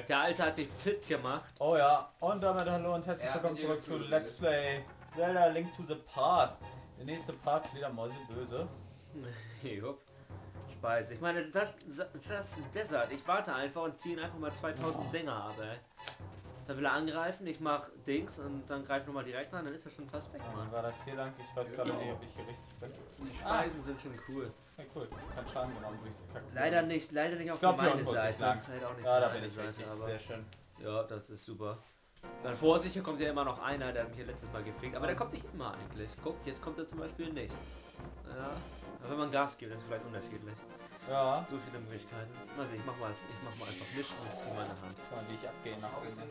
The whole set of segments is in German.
gesagt, der Alte hat dich fit gemacht. Oh ja, und damit hallo und herzlich willkommen zurück zu Let's Play Zelda Link to the Past. Der nächste Part Fledermäuse böse. Jupp. Speise. Ich meine, das ist ein Desert. Ich warte einfach und ziehe einfach mal 2000 Dinger ab, ey. Dann will er angreifen, ich mach Dings und dann greift nochmal direkt an, dann ist er schon fast weg, Dann Mann. war das hier lang, ich weiß gerade nicht, ob ich hier richtig bin. Die Speisen sind schon cool. Ja, cool, kein Schaden genommen durchgekackt. Leider nicht auf Ich glaub, hier meine unten muss ich Seite. lang. Leider auch nicht Ja, auf da meine bin ich Seite, richtig, aber sehr schön. ja, das ist super. Dann Vorsicht, hier kommt ja immer noch einer, der hat mich hier letztes Mal gefickt, aber der kommt nicht immer eigentlich. Guck, jetzt kommt er zum Beispiel nicht. Ja, aber wenn man Gas gibt, ist es vielleicht unterschiedlich. Ja, So viele Möglichkeiten. Also ich mach mal einfach nicht und zieh meine Hand. kann die ich abgehen nach unten.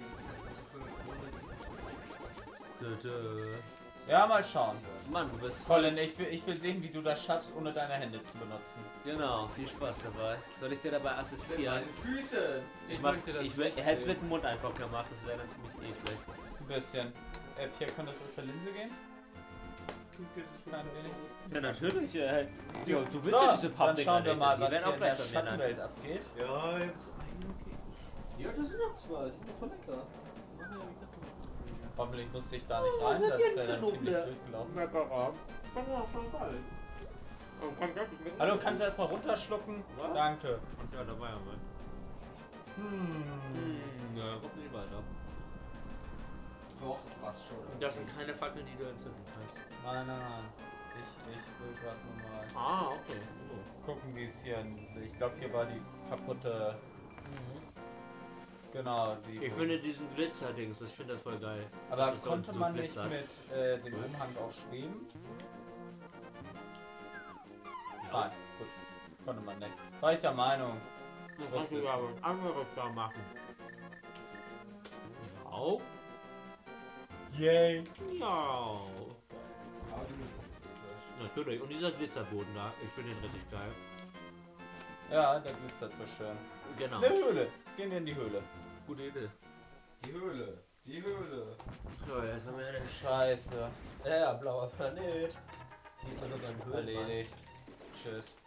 Ja, mal schauen. Mann, du bist Colin, ich will sehen, wie du das schaffst, ohne deine Hände zu benutzen. Genau, viel Spaß dabei. Soll ich dir dabei assistieren? Füße! Ich hätte es mit dem Mund einfach gemacht, das wäre dann ziemlich eklig. Ein bisschen. Pierre, kann das aus der Linse gehen? Ein wenig. Ja, natürlich. Jo, du willst So, ja diese dann Pappdinger schauen wir nicht, mal, die was werden hier auch in der gleich bei mir landen. Schattenwelt abgeht. Ja, jetzt eigentlich. Ja, das sind noch zwei, die sind doch voll lecker. Hoffentlich musste ich da nicht rein, das wäre dann ziemlich blöd gelaufen. Hallo, kannst du erstmal runterschlucken? Was? Danke. Ja, da war ja mal. Ja, kommt nicht weiter. Doch, das passt schon. Das sind keine Fackeln, die du entzünden kannst. Nein, nein, nein. Ich will gerade nur mal Ah, okay. gucken, wie es hier... Ich glaube, hier war die kaputte... Genau, die... Ich finde diesen Glitzer-Dings, ich finde das voll geil. Aber Das ist konnte so man nicht glitzert. mit dem Umhang auch schweben? Nein, gut. Konnte man nicht. War ich der Meinung. Du kannst du aber ein anderes da machen. Genau. Yay! Ja. Aber die müssen jetzt nicht. Natürlich. Und dieser Glitzerboden da, ich finde den richtig geil. Ja, der glitzert so schön. Genau. Eine Höhle. Gehen wir in die Höhle. Gute Idee. Die Höhle. Die Höhle. So, jetzt haben wir eine Scheiße. Ja, blauer Planet. Diesmal sogar ein Höhlenmann. Erledigt. Tschüss.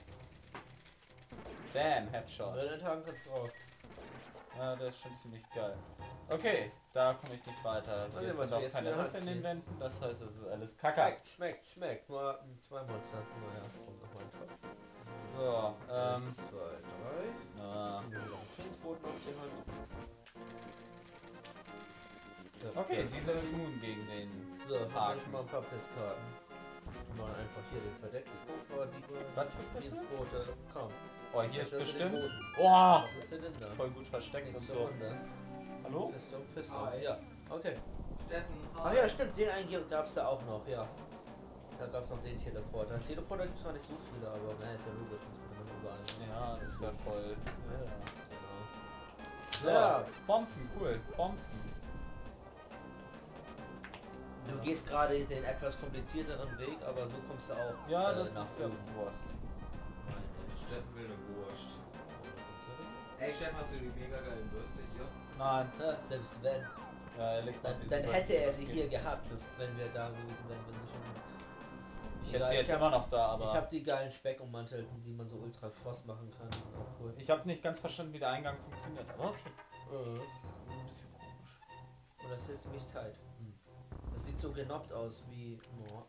Damn, Headshot. Oder den Tagen kannst du drauf. Ja, der ist schon ziemlich geil. Okay, da komme ich nicht weiter. Mal sehen, Jetzt was sind wir auch jetzt keine wieder Risse in den anziehen. Wänden, das heißt, es ist alles Kacke. Schmeckt. Nur zwei Monster. Naja, kommt noch mal ein Topf. So, 1, 2, 3. ah. Friedensboten auf die Hand. Ja, Okay, ja. die sind immun gegen den So, haben wir Haken. schon mal ein paar Pisskarten. Mal einfach hier den verdeckten Cobra, Was für Pisse? Friedensboote. Komm. Oh, hier ist Zerstört den bestimmt... Boden. Oh, Was ist denn da? voll gut versteckt und Nichts so. darunter. Hallo? Festung. Hi. Ja, okay. Steffen, Ach ja, stimmt, den einen gab es da auch noch, ja. Da gab es noch den Teleporter. Teleporter gibt es noch nicht so viele, aber na, ist ja logisch, das kann man überall. Ja, das ist ja voll... Genau. So, Ja. Bomben, cool. Bomben. Du gehst gerade den etwas komplizierteren Weg, aber so kommst du auch Ja, das nach ist ja oben. Wurst. Steffen will eine Wurst. Ey Steffen, hast du die mega geilen Würste hier? Nein, Ja, selbst wenn. ja, er legt Dann, noch dann diese hätte er Wurst, sie das hier geht. gehabt, wenn wir da gewesen wären, wenn sie schon... Ich hätte sie Egal, jetzt ich hab- immer noch da, aber... Ich habe die geilen Speckummantelten, die man so ultra cross machen kann. Die sind auch cool. Ich habe nicht ganz verstanden, wie der Eingang funktioniert, aber okay. Ein bisschen komisch. Und das ist ziemlich tight. Das sieht so genoppt aus wie... Oh,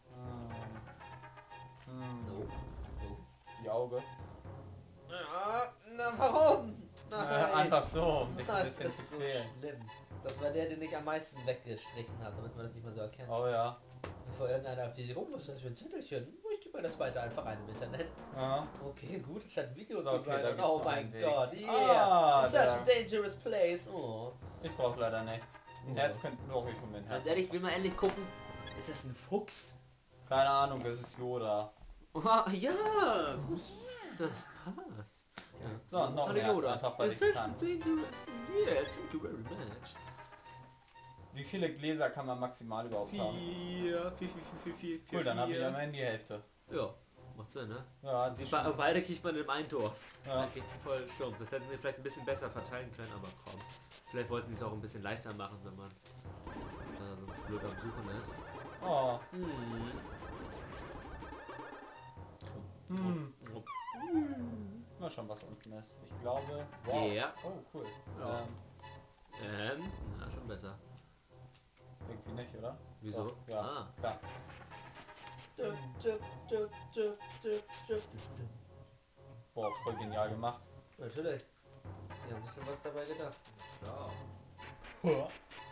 no. Die Auge. Ja, na warum? Nein. Einfach so, um dich ein Das bisschen ist zu so quälen. schlimm. Das war der, den ich am meisten weggestrichen habe, damit man das nicht mehr so erkennt. Oh ja. Bevor irgendeiner auf die Idee, oh, was ist das für ein Zettelchen? Oh, ich gebe mir das weiter einfach ein im Internet. Ja. Okay, gut, es scheint ein Video So, zu okay, sein. da Und gibt's oh noch mein einen Weg. Gott, yeah! Such da. a dangerous place. Oh. Ich brauche leider nichts. Ein Ja. Herz könnte nur ich um den Herz. Ganz ehrlich, will man endlich gucken, ist das ein Fuchs? Keine Ahnung, das ist Yoda. Oh, ja! Das passt. Ja. So, noch ein Herz, einfach weil It's ich such kann. a dangerous... Yes, thank you very much. Wie viele Gläser kann man maximal überhaupt haben? Vier. Cool, dann habe ich am Ende die Hälfte. Ja, macht Sinn, ne? Ja, das ist Beide kriegt man in einem Dorf. Ja. Geht voll stumpf. Das hätten sie vielleicht ein bisschen besser verteilen können, aber komm. Vielleicht wollten sie es auch ein bisschen leichter machen, wenn man sonst blöd am Suchen ist. Oh. Mal schauen, was unten ist. Ich glaube... Wow. Ja. Oh, cool. Ja. Na, schon besser. Irgendwie nicht, oder? Wieso? Doch, ja, Ah. klar. Boah, voll genial gemacht. Natürlich. Die haben sich schon was dabei gedacht. Ja.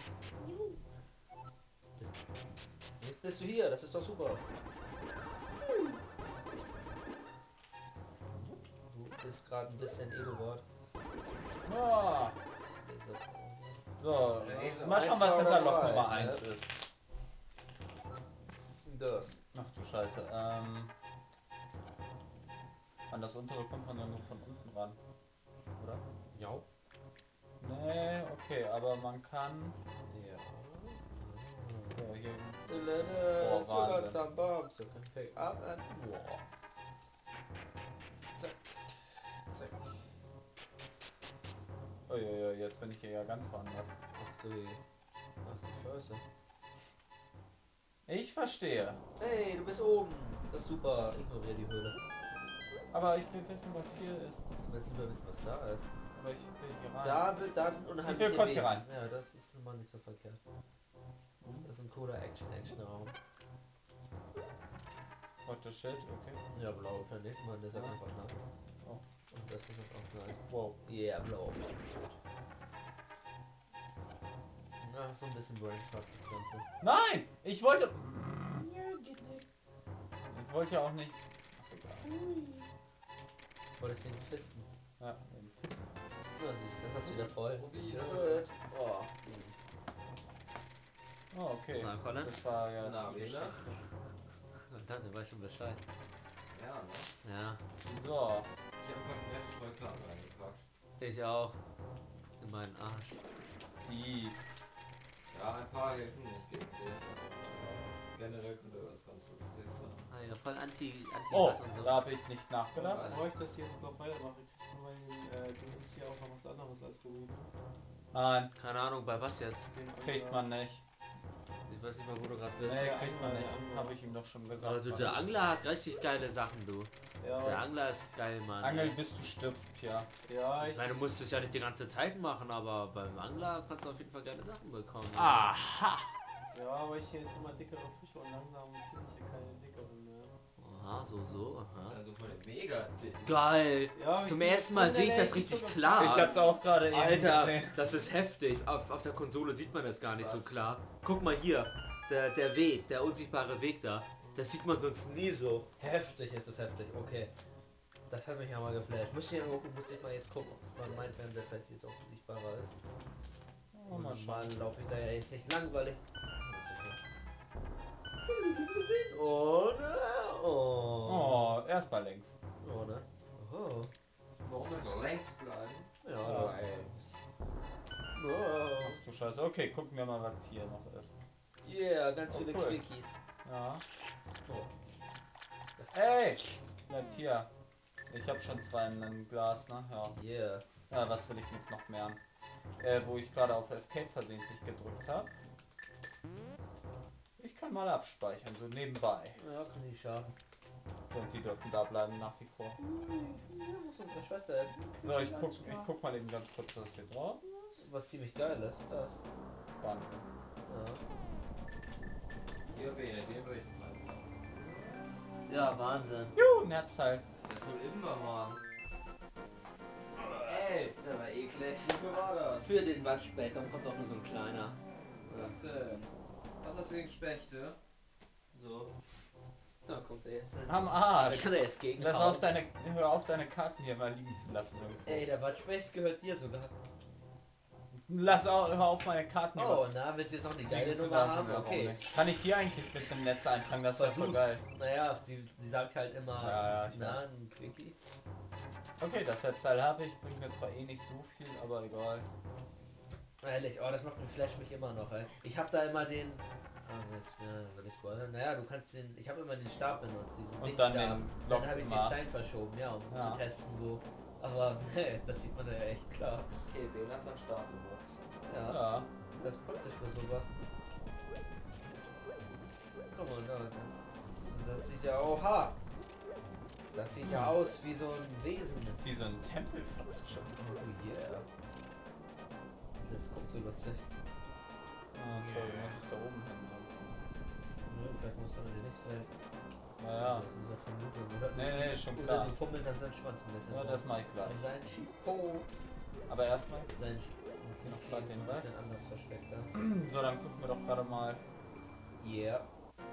Jetzt bist du hier, das ist doch super. Du bist gerade ein bisschen Eduard. Ah. So, mal schauen, Eins was war hinter noch Loch dabei, Nummer ne? 1 ist. Das. Ach du Scheiße. An das untere kommt man dann nur von unten ran. Oder? Ja. Nee, okay, aber man kann... Ja. So, hier... Boah, Boah, Wahnsinn. some bombs. So can pick up and... Boah. Zack. Zack. Uiuiui, jetzt bin ich hier ja ganz woanders. Ach du Scheiße. Ich verstehe. Hey, du bist oben. Das ist super. Ignoriere die Höhle. Aber ich will wissen, was hier ist. Du willst lieber wissen, was da ist. Aber ich will hier rein. Da sind unheimliche Ich will kurz hier Wesen. rein. Ja, das ist nun mal nicht so verkehrt. Das ist ein cooler Action-Raum. What the shit, okay. Ja, blauer Planet, man, der sagt Ja. einfach nein. Oh. Und das ist auch nein. Wow. Yeah, blauer Planet. Na, so ein bisschen Brainfuck das Ganze. Nein! Ich wollte... Ja, geht nicht. Ich wollte ja auch nicht... Ach, egal. Wolltest du ihn fisten? Ja, So, siehst du, hast du wieder voll. Wieder. Gut. Oh. oh, okay. Na, Colin? Das war ja... Na, die wieder? Geschichte. Verdammt, der weiß schon Bescheid. Ja, ne? Ja, So. Ich hab ein paar Vollklappen reingepackt. ich auch. In meinen Arsch. Die... Ja, ein paar helfen nicht gegen den. Aber generell könnte das ganz lustig sein. Ah ja, voll anti Oh, und so. da habe ich nicht nachgedacht. Was? Bevor ich das jetzt noch weitermache, kriegt man du hast hier auch noch was anderes als Beruf. Nein, Keine Ahnung, bei was jetzt? kriegt man nicht. Ich weiß nicht mal, wo du gerade bist. Nee, kriegt man nicht. Habe ich ihm doch schon gesagt. Also der Angler hat richtig geile Sachen, du. Ja, Der Angler ist geil, Mann. Angel ey. bis du stirbst, Pia. ja, Ich meine, du musst es ja nicht die ganze Zeit machen, aber beim Angler kannst du auf jeden Fall geile Sachen bekommen. Aha! ja, aber ich hier jetzt immer dickere Fische und langsam finde ich hier keine dickeren mehr. Aha, so, aha. Also von dem mega dick. Geil! Ja, Zum ersten Mal sehe ich das richtig klar. Ich hab's auch gerade eben Alter, gesehen. das ist heftig. Auf der Konsole sieht man das gar nicht so klar. Guck mal hier, der Weg, der unsichtbare Weg da. Das sieht man sonst nie so. Heftig ist das heftig, okay. Das hat mich ja mal geflasht. Musste ich mal jetzt gucken, ob es bei meinem Fernseher vielleicht jetzt auch sichtbarer ist. Oh, mal schauen. Normal laufe ich da ja jetzt nicht langweilig. Oder? Oh. Oh, erst mal links. Oh, ne? Oh. Warum wir so längs bleiben? Ja. Ja. Oh. Ach du Scheiße. Okay, gucken wir mal, was hier noch ist. Yeah, ganz Oh, viele cool. Quickies. Ja. Oh. Ey! Bleibt hier. Ich habe schon zwei in einem Glas, ne? Ja. Yeah. Ja, was will ich mit noch mehr? Wo ich gerade auf Escape versehentlich gedrückt habe. Ich kann mal abspeichern, so nebenbei. Ja, kann nicht schaden. Und die dürfen da bleiben nach wie vor. Ja, muss unsere Schwester. So, ich guck mal eben ganz kurz, was hier drauf ist. Was ziemlich geil ist, das. Wahnsinn. Ja. Hier Bene, den würde ich mal. Ja, Wahnsinn. Juhu, ein Herzteil. Das ist wohl immer, Mann. Ey, der war eklig. Wie war das? Für den Wattspecht, dann kommt auch nur so ein kleiner. Was denn? Was hast du gegen Spechte? So. Da kommt er jetzt. Am Da Arsch. kann er jetzt gegen. Hör auf deine Karten hier mal liegen zu lassen. Irgendwo. Ey, der Wattspecht gehört dir sogar. Hör auf meine Karten hier Oh, na, willst du jetzt noch die geile liegen zu Nummer lassen. haben? Warum Okay. nicht? Kann ich die eigentlich mit dem Netz eintragen? Das wäre voll Versuch's. geil. Naja, sie sagt halt immer, Ja, ich na, weiß. ein Quickie. Okay, das Herzteil habe ich. Bringt mir zwar eh nicht so viel, aber egal. Ehrlich, oh, das macht mich flash mich immer noch, ey. Ich hab da immer den... Also jetzt, will ich spoilern? Naja, du kannst den... Ich habe immer den Stab benutzt, diesen Und dann Dingstab. den Dann habe ich den Lockmark. Stein verschoben, ja, um Ja. zu testen, wo... Aber, nee, das sieht man ja echt klar. Okay, Bene hat's an Start geboxt. Ja, Ja. das ist praktisch für sowas. Guck mal, da, das sieht ja... Oha! Das sieht ja aus wie so ein Wesen. Wie so ein Tempel fast schon. Oh yeah. Das kommt so lustig. Ah, toll, muss ich da oben hin. Ja, vielleicht muss man den nicht vielleicht. Naja. Das ist unsere Vermutung, oder? Nee, schon Oder klar. die fummelt an seinen Schwanz ein bisschen. Ja, das mache ich gleich. Und sein Chipo. Aber erstmal. Sein Noch Chipo grad ist den ein was? bisschen anders versteckt. Ja? So, dann gucken wir doch gerade mal. Yeah.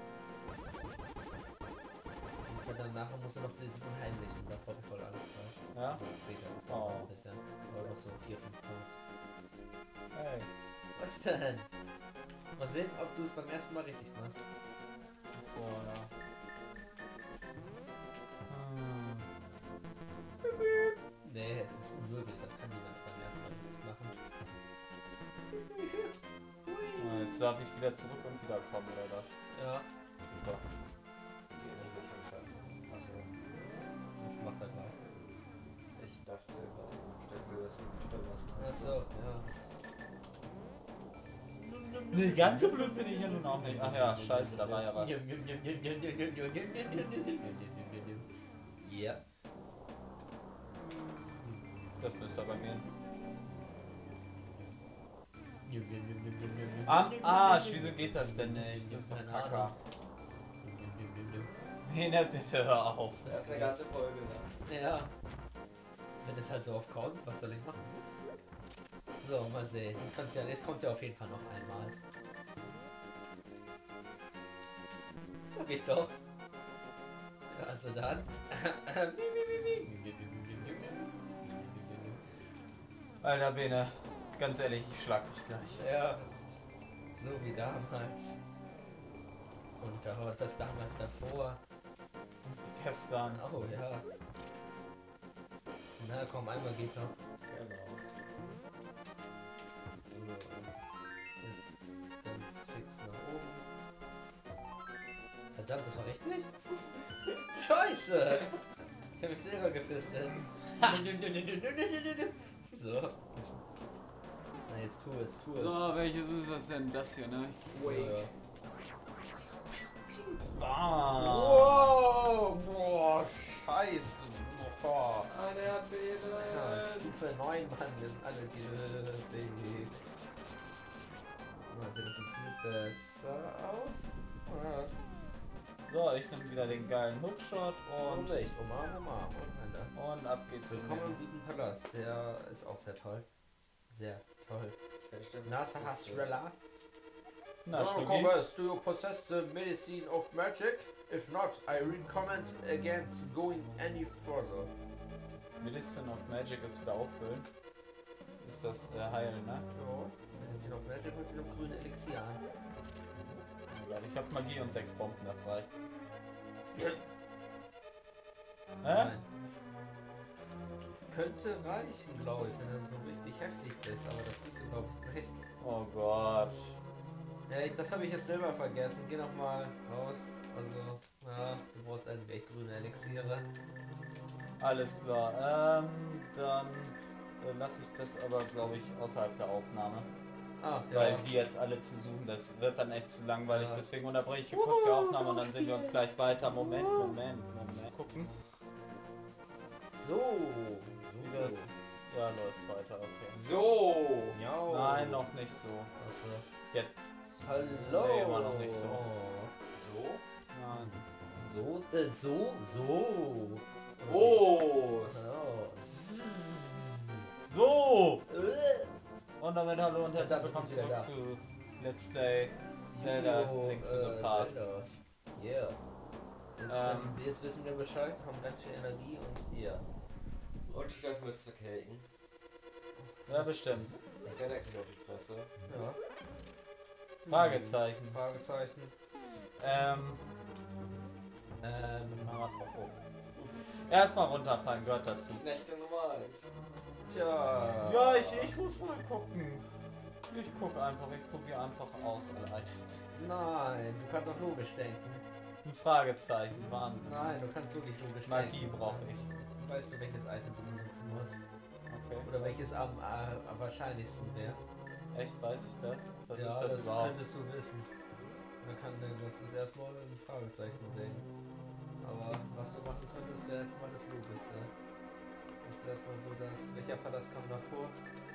Und dann nachher musst du noch zu diesem Unheimlichen, davor voll alles klar. Ja? Später, das Oh. dauert ein bisschen. Aber noch so 4-5 Codes. Hey. Was denn? Mal sehen, ob du es beim ersten Mal richtig machst. So, ja. Nee, das ist unmöglich, das kann niemand beim ersten Mal richtig machen. Ah, jetzt darf ich wieder zurück und wieder kommen, oder was? Ja, Super. Achso, das macht er mal. ich dachte, Steffen will das wirklich verlassen. Achso, ja. Nee, ganz so blöd bin ich ja nun auch nicht. Ach ja, scheiße, da war ja was. Ja. Das müsste aber gehen. Am Arsch, wieso geht das denn nicht? Das ist doch Kacke. Mene, bitte hör auf. Das ist eine ganze Folge, ne? Ja. Wenn es halt so oft kommt, was soll ich machen? So, mal sehen. Jetzt kommt ja auf jeden Fall noch einmal. Sag ich doch. Also dann. Alter Bene, ganz ehrlich, ich schlag dich gleich. Ja. So wie damals. Und da das damals davor. Gestern. Oh ja. Na komm, einmal geht noch. Genau. Jetzt ganz fix nach oben. Verdammt, das war richtig? Scheiße! Ich habe mich selber gefistet. So. Na jetzt tu es. So, welches ist das denn? Das hier, ne? Wake. Ah. Wow! Boah, scheiße. Boah. Eine Ja, Erdbeben! Stufe 9, Mann, wir sind alle giftig. Sieht das viel besser aus? Ja. So, ich nehme wieder den geilen Hookshot Warum und, nicht? Umarm. Alter. und ab geht's. in Willkommen den- im 7. Palast. Der ist auch sehr toll. Sehr toll. Steffen, Nasa das ist, Hastrella. Na, Schnucki. Converse, do you possess the medicine of magic? If not, I recommend against going any further. Medicine of Magic ist wieder auffüllen. Ist das Heilen, ne? Ja, Medicine of Magic und sie noch grüne Elixier an. Ich hab Magie und 6 Bomben, das reicht. Ja. Hä? Nein. Könnte reichen, glaube ich, wenn du so richtig heftig bist, aber das bist du, glaube ich, nicht. Oh Gott. Ja, das habe ich jetzt selber vergessen. Geh noch mal raus. Also, ja, du brauchst ein Weg grüne Elixiere. Alles klar. Dann lasse ich das aber, glaube ich, außerhalb der Aufnahme. Ah, Weil die jetzt alle zu suchen, das wird dann echt zu langweilig. Ja. Deswegen unterbreche ich hier kurz die Aufnahme und dann sehen wir uns gleich weiter. Moment. Gucken. So. Wie das... Ja, läuft weiter, okay. So! Ja. Nein, noch nicht so. Also, Jetzt. hallo. Nee, immer noch nicht so. So? Nein. So. Oh! Oh. So! Und damit hallo und herzlich Verdammt, willkommen es ist wieder zurück zu Let's Play Zelda Link to the Past. Zelda. Yeah. Jetzt wissen wir Bescheid, haben ganz viel Energie und ja. Und Steffen wird's verkelken. Ja, bestimmt. Ich werde eigentlich auf die Fresse. Ja. Fragezeichen. Fragezeichen. Mal gucken. Erstmal runterfallen, gehört dazu. Knechte Nummer 1. Tja. Ja, ich muss mal gucken. Ich gucke einfach, ich probiere einfach aus alle Items. Nein, du kannst auch logisch denken. Ein Fragezeichen, Wahnsinn. Nein, du kannst wirklich logisch Magie denken. brauche ich. Weißt du, welches Item du benutzen musst? Okay. Oder welches am wahrscheinlichsten wäre? Echt, weiß ich das? Was Ja, ist das überhaupt? könntest du wissen. Man kann denn das ist erstmal ein Fragezeichen denken. Aber was du machen könntest, wäre erstmal das Logischste. Das wäre erstmal so, dass... Welcher Palast kam davor?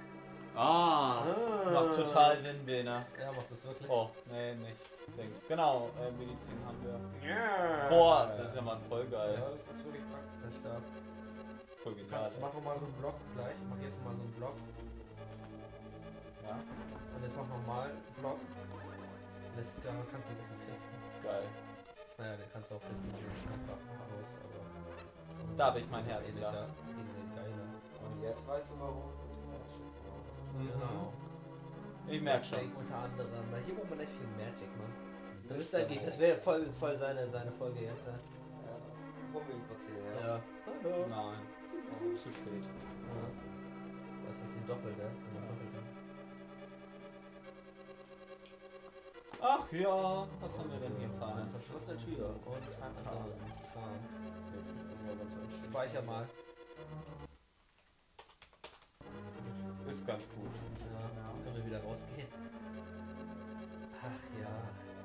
Macht total Sinn, Bene. Ja, macht das wirklich? Oh, nee, nicht. Denkst. Genau, Medizin haben wir. Ja. Boah, das ist ja mal voll geil. Ja, das ist wirklich praktisch. Der Stab. Voll Du genial. kannst, mach noch mal so einen Block gleich. Mach jetzt mal so einen Block. Ja, Und jetzt mach nochmal einen Block. Und jetzt kannst du den fisten. geil. Naja, den kannst du auch fisten, wenn du nicht einfach aus, aber... Da habe ich mein Herz wieder. Geiler. Und jetzt weißt du warum. Genau. Ich merke schon. Deswegen unter anderem, weil hier war man echt viel Magic, Mann. Das Ist ist eigentlich, ja das wäre voll seine Folge jetzt. Ja. Probieren kurz hierher. Ja. Hallo. Nein, oh, zu spät. Ja. Was ist die Doppelte? Ach ja, was haben wir denn hier Feines? Verschlossene Tür und Kram. Speicher mal. Ist ganz gut. Ja, jetzt können wir wieder rausgehen. Ach ja.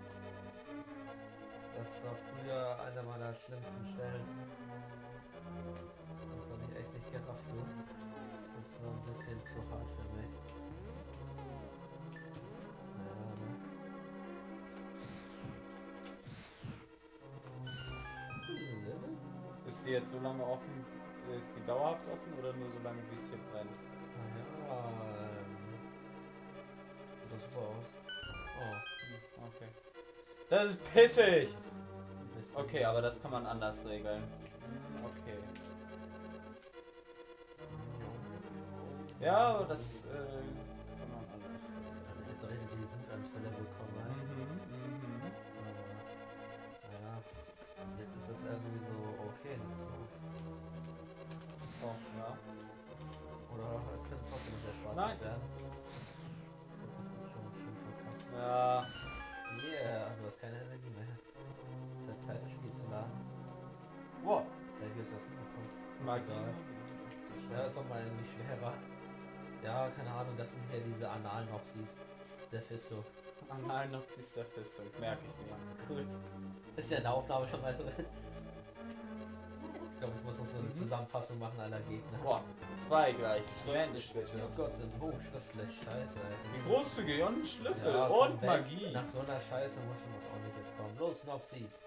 Das war früher einer meiner schlimmsten Stellen. Das habe ich echt nicht gerafft, du. Das war ein bisschen zu hart für mich. Ja, ne? Ist die jetzt so lange offen? Ist die dauerhaft offen oder nur so lange, wie es hier brennt? Ja, sieht doch super aus. Oh, Okay. Das ist pissig! ein bisschen. Okay, aber das kann man anders regeln. Okay. Ja, aber das kann man anders regeln. Dann hätte er die Wutanfälle bekommen. Naja, jetzt ist das irgendwie so okay, nichts los. Oh, ja. Oder es könnte trotzdem sehr spaßig Nein. werden. Das ist schon verkackt. Ja. Yeah, du hast keine Energie mehr. Es wird Zeit, das Spiel zu laden. Wow. Ja, hier ist das hinbekommen. Magie. Ja, das war mal irgendwie schwerer. Ja, keine Ahnung, das sind hier diese Anal-Nopsis. Der Fisto. Anal Nopsis der Fistung, merke ich mir. Gut. Ist ja in der Aufnahme schon mal drin. Ich glaube, ich muss noch so eine Zusammenfassung machen aller Gegner. Boah, 2 gleich. Mensch. Oh Gott, sind schriftlich. Scheiße, ey. Wie großzügig und ein Schlüssel Ja, und komm weg. Magie. Nach so einer Scheiße muss schon was ordentliches kommen. Los, Nopsis.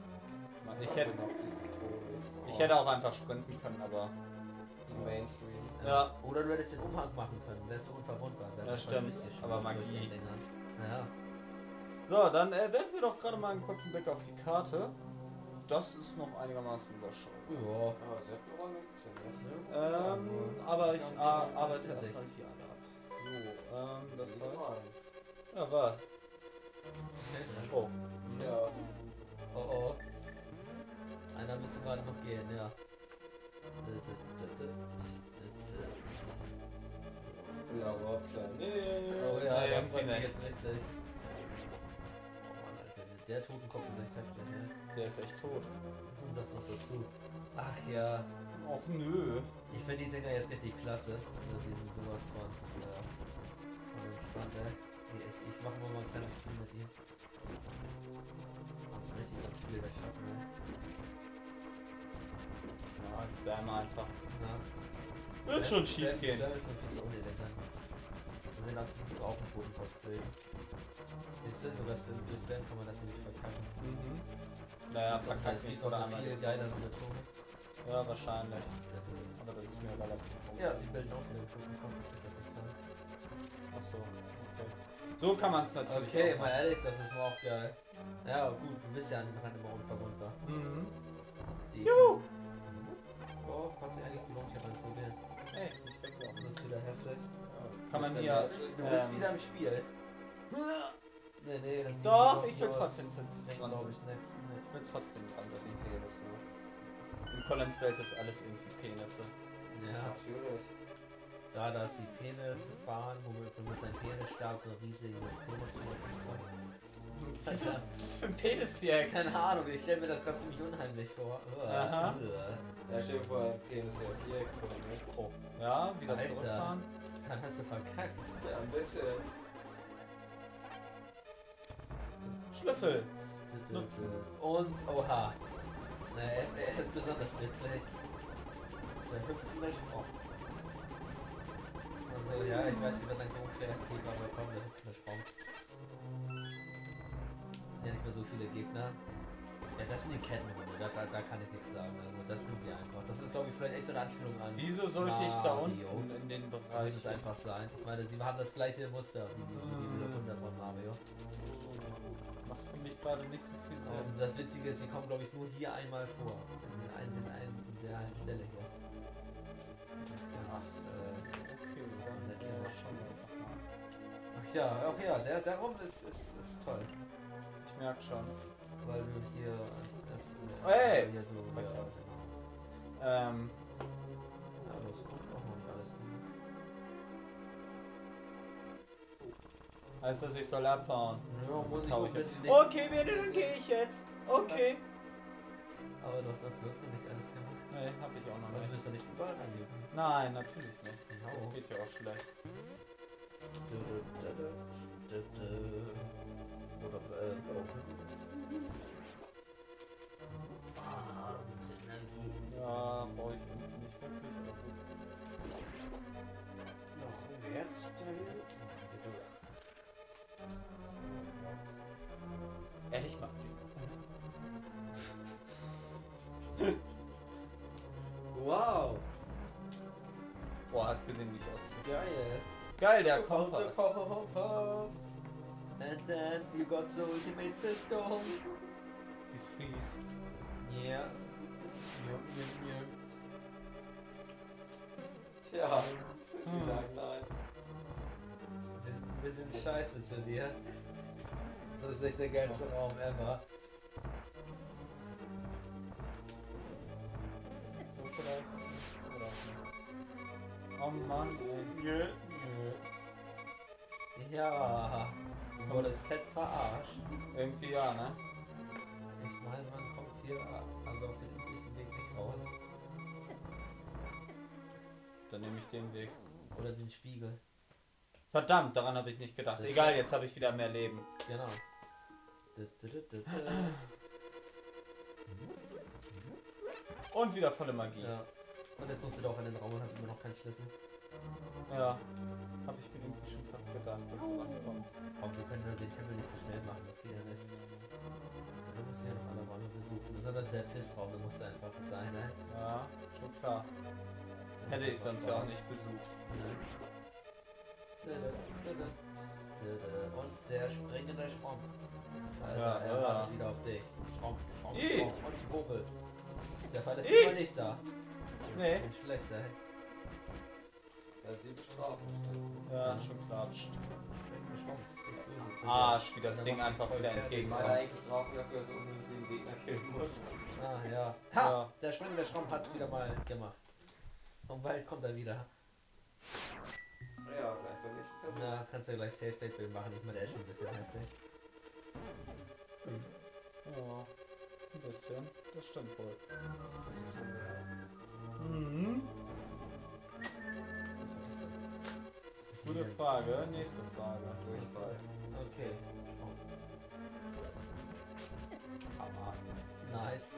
Ich hätte auch einfach sprinten können, aber... Zum Mainstream. Ja. Oder du hättest den Umhang machen können, wärst du unverwundbar. Das stimmt, aber Magie. Ja. So, dann werfen wir doch gerade mal einen kurzen Blick auf die Karte. Das ist noch einigermaßen überschaubar. Ja. Ja, sehr viel Räume gibt's ja nicht. Aber ich Ja, arbeite das ist erstmal hier alle ab. So, das heißt... Eins. Ja, was? Oh. Tja, Oh oh. Einer müsste gerade noch gehen, ja. blauer Planet. Oh ja, Nee, der irgendwie freut sich nicht. jetzt richtig. Oh Mann, Alter, der Totenkopf ist echt heftig, ne? Der ist echt tot. Und das noch dazu. Ach ja. Och nö. Ich finde die Dinger jetzt richtig klasse. Also die sind sowas von entspannt, ey. Ich mache mal ein kleines Spiel mit ihm. Das ist richtig so ein Spiel, das schaffen, ey. Ja, spam einfach. Na. Wird schon schief gehen. Das ist schon viel zu unelegant. Wir sind absolut auf dem Totenkopf drin. Ist das sogar durch Spam kann man das nicht verkacken. Naja, Das verkackt ist nicht noch oder eine einmal. viel geilere Methode. Ja, wahrscheinlich. Aber das ist mir relativ Ja, sie bilden aus mit dem Totenkopf. Ist das nicht so? Achso, okay. So kann man es natürlich Okay, auch mal machen. ehrlich, das ist mal auch geil. Ja, gut, du bist ja an dem Rand immer unverwundbar. Die Juhu! Oh, hat sich eigentlich gelohnt, hier reinzugehen. Ey, ich weglaufen. Das ist wieder heftig. Kann man Du bist hier... Du bist wieder im Spiel. Nee, das Doch, ich will trotzdem glaube ich nichts. Ich will trotzdem dran. Das sind Penisse. In Collins Welt ist alles irgendwie Penisse. Ja, Natürlich. da ist die Penisbahn, wo man mit seinem Penisstab so ein riesiges Penisviereck zeigt. Was für ein Penisviereck? Keine Ahnung, ich stelle mir das gerade ziemlich unheimlich vor. Aha. Ja, stell dir vor, Penis ja Viereck, Oh. Ja, wieder Alter. zurückfahren. Dann hast du verkackt. Ja, ein bisschen. Schlüssel. Nutzen. Und oha. Naja, er ist besonders witzig. Der hüpfende Schramm. Also ja, ich weiß, sie wird langsam unkreativ, aber komm, der hüpfende Schramm. Es sind ja nicht mehr so viele Gegner. Ja, das sind die Kettenhunde, da kann ich nichts sagen. Also das sind sie einfach. Das ist glaube ich vielleicht echt so eine Anspielung an. Wieso sollte ich da Mario. unten in den Muss Bereich? es einfach sein. Ich meine, sie haben das gleiche Muster wie die Hunde von Mario. Macht für mich gerade nicht so viel Sinn. Also das Witzige ist, sie kommen glaube ich nur hier einmal vor. In der Stelle hier. Das ist ganz, Okay, dann nett gemacht. schauen wir einfach mal. Ach ja, der Raum ist toll. Ich merke schon. Weil du hier... Hey! Hier so, ja, genau. Ja, das kommt auch noch nicht alles gut. Heißt das, ich soll abhauen? Ja, muss ich Hau auch ich mit jetzt. nicht. Okay, Bene, dann gehe ich jetzt. Okay. Aber du hast auch wirklich nicht alles gemacht. Nee, hab ich auch noch Also nicht. willst du nicht überall angeben. Nein, natürlich nicht. Genau. Das geht ja auch schlecht. Oder ah, ein bisschen Energie. Ja, brauche ich irgendwie nicht wirklich. Aber gut. Noch jetzt? Ehrlich mal. Wow! Boah, hast gesehen, wie ich aussehe. Geil! Geil, der Kompass. Kompass. And then you got the ultimate pistol. Wie fies. Yeah. Tja, sie sagen nein. Wir sind scheiße zu dir. Das ist echt der geilste Raum ever. So vielleicht. Oder auch nicht. Oh Mann, ey. Ja. Du wurdest fett verarscht. Irgendwie ja, ne? Ich meine, man kommt hier also auf den üblichen Weg nicht raus. Dann nehme ich den Weg. Oder den Spiegel. Verdammt, daran habe ich nicht gedacht. Das- Egal, jetzt habe ich wieder mehr Leben. Genau. Und wieder volle Magie. Ja. Und jetzt musst du doch in den Raum und hast immer noch keinen Schlüssel. Ja. Habe ich mir irgendwie schon fast gedacht, dass sowas kommt. Komm, wir können nur den Tempel nicht so schnell machen, das geht ja nicht. Du musst ja noch alle Räume besuchen. Besonders der Fistraum, der muss da einfach sein, ne? Ja, schon klar. Hätte ich sonst ja auch nicht besucht. Und der springende Schramm. Also Ja, er ja. wartet wieder auf dich. Schramm, Schramm, Ih. Schramm und Popel. Der Fall ist Ih. immer nicht da. Nee. Nicht schlecht, ey. Da ist die Bestrafung. Ja, schon klar. Psst. Springende Schramm. Das ist böse zu dir. Arsch, wie das Dann Ding macht einfach voll wieder fertig. entgegen. Meine eigene Bestrafung dafür, dass du unbedingt den Gegner killen musst. Ah, ja. Ha! Ja. Der springende Schramm hat es wieder mal gemacht. Und bald kommt er wieder. Ja, vielleicht beim nächsten Versuch. Na, kannst du ja gleich Safe State Bild machen. Ich meine, der ist schon ein bisschen heftig. Ja, ein bisschen. Das stimmt wohl. Nächste, ja. Mhm. Gute Frage. Nächste Frage. Durchfall. Okay. Hammer. Nice.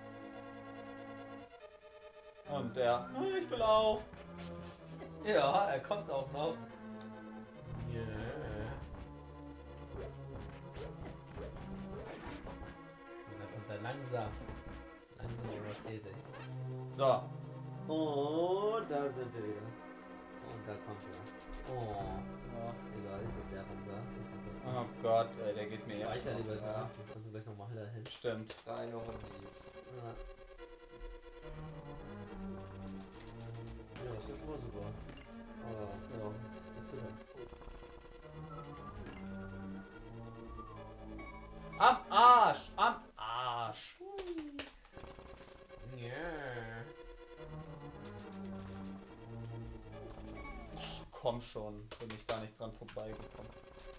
Und der. Ich will auch. Ja, er kommt auch noch. Yeah. Und dann kommt er langsam. Langsam aber stetig. So. Oh, da sind wir wieder. Und da kommt er. Oh. Ja. Egal, ist das der Ramsa? Ist doch lustig. Oh Gott, ey, der geht mir jetzt. Speicher lieber auf. da. Das kannst du gleich nochmal dahin. Stimmt. 3 noch und dies. Ja. Ja, ist ja schon mal super. Aber, ja, was bist du denn? Am Arsch! Am Arsch! Yeah. Komm schon, bin ich gar nicht dran vorbeigekommen.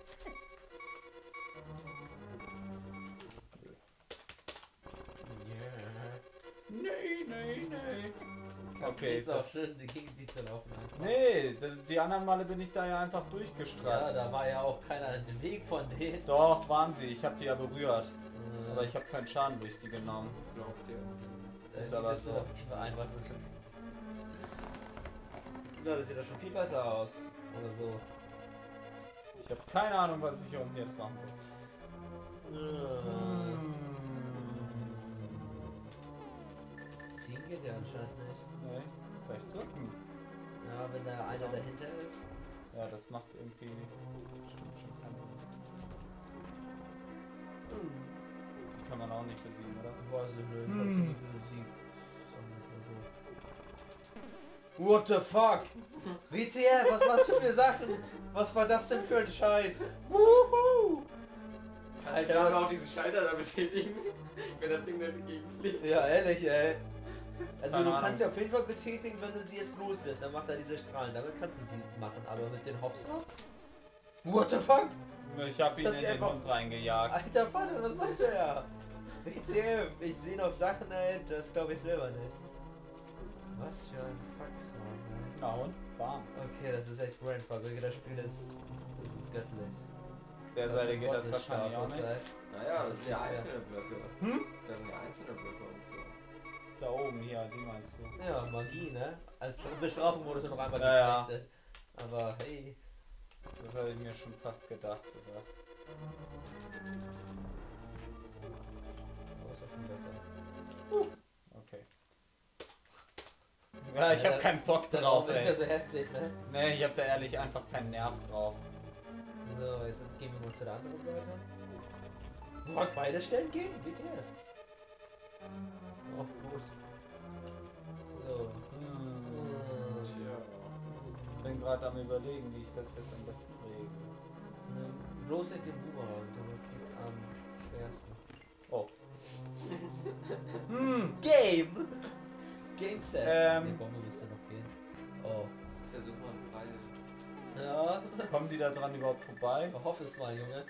Yeah. Nee, nee, nee. Okay, Okay, ist auch das, schön, die gegen die zu laufen einfach. nee, die anderen Male bin ich da ja einfach Ja, durchgestratzt. da war ja auch keiner im Weg von denen. Doch, waren sie, ich habe die ja berührt. Aber ich habe keinen Schaden durch die genommen. Glaubt ihr? Ist aber so. Ich war einfach nur schon. Ja, das sieht doch schon viel besser aus. Oder so. Ich habe keine Ahnung, was ich hier unten jetzt machen soll. Ziehen geht ja anscheinend nicht. Nee, vielleicht drücken. Ja, wenn da einer dahinter ist. Ja, das macht irgendwie stimmt schon keinen Sinn. Die kann man auch nicht besiegen, oder? Weiß ich nicht, ich hab's nicht besiegt. Sagen wir es mal so. What the fuck? WTF, was machst du für Sachen? Was war das denn für ein Scheiß? Wuhu! Kannst du gerade auch diesen Schalter da betätigen, wenn das Ding nicht dagegen fliegt? Ja, ehrlich, ey. Also Keine du Ahnung. kannst sie auf jeden Fall betätigen, wenn du sie jetzt los wirst. Dann macht er diese Strahlen. Damit kannst du sie machen. Aber mit den Hops ab? What the fuck? Ich habe ihn Das hat in sich den einfach- Hund reingejagt. Alter Vater, was machst du ja? WTF, ich sehe noch Sachen, ey. Das glaube ich selber nicht. Was für ein Fuck-Kram, ey. Na und? Bam. Okay, das ist echt Brainfuck. Das Spiel ist göttlich. Der Das Seite hat geht das einen wahrscheinlich auch Status, nicht. ey. Naja, Das das ist sind ja nicht fair. einzelne Blöcke. Hm? Das sind ja einzelne Blöcke und so. Da oben, hier, die meinst du. Ja, Magie, ne? Als Bestrafung wurde noch einmal Ja, ja. getestet. Aber hey. Das habe ich mir schon fast gedacht, sowas. Das ist doch schon besser. Okay. Ja, ich habe keinen Bock Der drauf, Raum ist ja ey. so heftig, ne? Nee, ich habe da ehrlich einfach keinen Nerv drauf. So, jetzt gehen wir mal zu der anderen Seite. What, beide Stellen gehen? WTF? Oh, gut. So. Tja. Bin gerade am überlegen, wie ich das jetzt am besten regle. Bloß nicht den Boomerang, damit geht's am schwersten. Oh. Game! Game Set. Ähm. Die Bombe müsste noch gehen. Oh. Versuch mal einen Pfeil. Ja. Kommen die da dran überhaupt vorbei? Hoff es mal, Junge.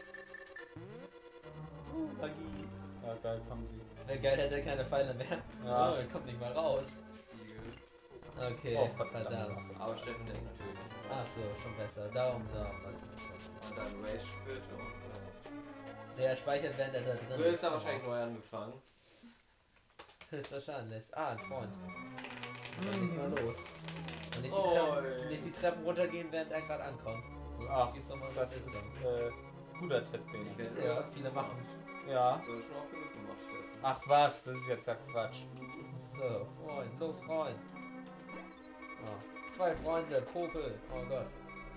Magie. Ja, geil, kommen sie. Wäre geil, hätte er keine Pfeile mehr. Ja. Oh, er kommt nicht mal raus. Spiegel. Okay, Oh, verdammt. verdammt. Aber Steffen denkt natürlich. Ach so, schon besser. Darum, was ist das? Und dann Rage Quit und... Der speichert, während er da Du drin hättest da wahrscheinlich neu angefangen. Höchstwahrscheinlich. Ah, ein Freund. Dann nicht mal los. Und nicht die, Oh, Treppen, nicht die Treppen runtergehen, während er gerade ankommt. Ach, Gehst doch mal das ein ist bisschen. guter Tipp, Ich Bene. werde Ja, das. viele machen's. Ja. Du hast schon oft genug gemacht, Steffen. Ach was, das ist jetzt ja Quatsch. So, Freund, los Freund. Ah, 2 Freunde, Popel. Oh Gott.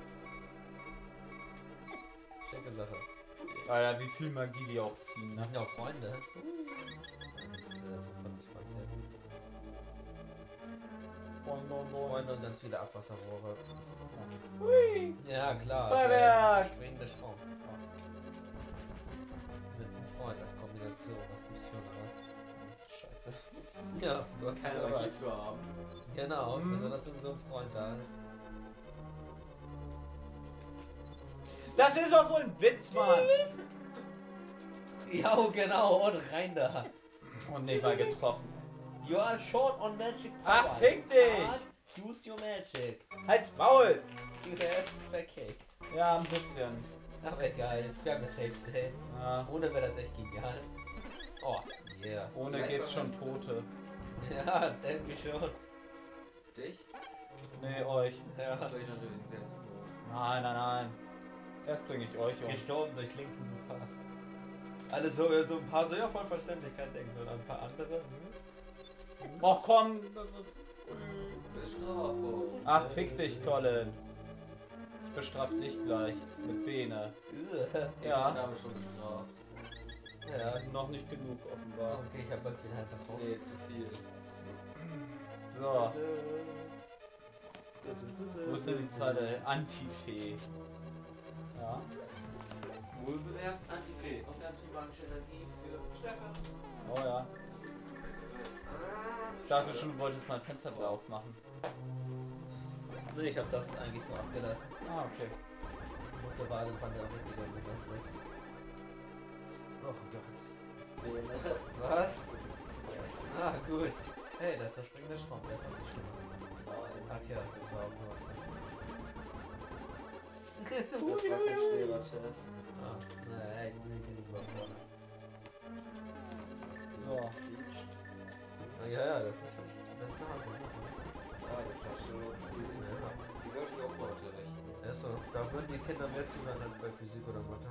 Schicke Sache. Alter, wie viel Magie die auch ziehen, Wir ne? sind ja auch Freunde. Das ist so von nicht jetzt. Boing, boing, boing. Freunde und ganz viele Abwasserrohre. Hui! Ja klar. Beiwerk! Springende Schrauben. Mit einem Freund als Kombination, was gibt's schon was? Scheiße. Ja, du hast Keine es Magie aber. zu haben. Genau, Mhm. besonders wenn so ein Freund da ist. Das ist doch wohl ein Witz, Mann! Ja, genau, und rein da. Und nicht mal getroffen. You are short on magic power. Ach, fick dich! Can't use your magic. Halt's Maul! You have verkickt. Ja, ein bisschen. Aber egal, es wäre eine Safe State. Ja. Ohne wäre das echt genial. Oh, yeah. Ohne gibt's schon Tote. Ja, denke ich schon. Dich? Nee, euch. Ja. Was soll ich natürlich selbst nur? Nein, nein, nein. Erst bringe ich euch um. Gestorben durch Link to the Past. Alle so ein paar so ja voll Verständlichkeit denken, sondern ein paar andere. Och komm! Das wird zu früh. Bestrafung. Ach, fick dich, Colin. Ich bestraf dich gleich. Mit Bene. Ich Ja. habe schon bestraft. Ja. Noch nicht genug, offenbar. Okay, ich hab bald den halt noch auf. Nee, zu viel. So, wo ist denn die zweite? Antifee. Ja. Wohlbemerkt, Antifee und ganz viel magische Energie für Stefan. Oh ja. Ich dachte schon, du wolltest mal ein Fenster wieder aufmachen. Nee, ich hab das eigentlich nur abgelassen. Ah, okay. Mutter war dann fand der auch richtiger Moment ist. Oh Gott. Was? Ah, gut. Hey, das ist der springende Schraub, der ist auch nicht schlimm. Ach ja, das war auch nur Das war kein schwerer Test. Ah, naja, ich bin nicht überfordert. Ja, das ist eine harte Sache. Ah, die Flasche. Ja. Die sollte ich auch mal unterrichten. Achso, da würden die Kinder mehr zuhören als bei Physik oder Mathe.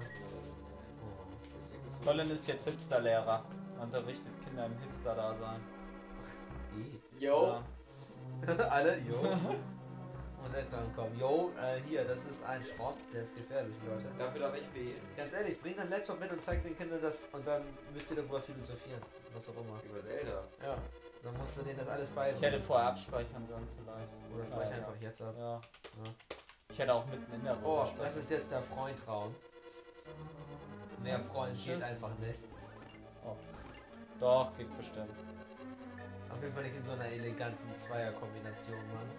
Oh. Colin ist jetzt Hipster-Lehrer. Unterrichtet Kinder im Hipster-Dasein. Yo! Ja. Alle, yo. Muss echt dran kommen. Yo, hier, das ist ein Schrott, der ist gefährlich, Leute. Dafür darf ich wählen. Ganz ehrlich, bring dein Laptop mit und zeig den Kindern das und dann müsst ihr darüber philosophieren. Was auch immer. Über Zelda. Ja. Dann musst du denen das alles Ich beibringen. hätte vorher abspeichern sollen vielleicht. Oder sprich einfach jetzt ab. Ja. Ja. Ich hätte auch mitten in der Oh, Runde das ist jetzt der Freundraum. Mehr Freund geht Tschüss. einfach nicht. Oh. Doch, geht bestimmt. Auf jeden Fall nicht in so einer eleganten Zweierkombination, Mann.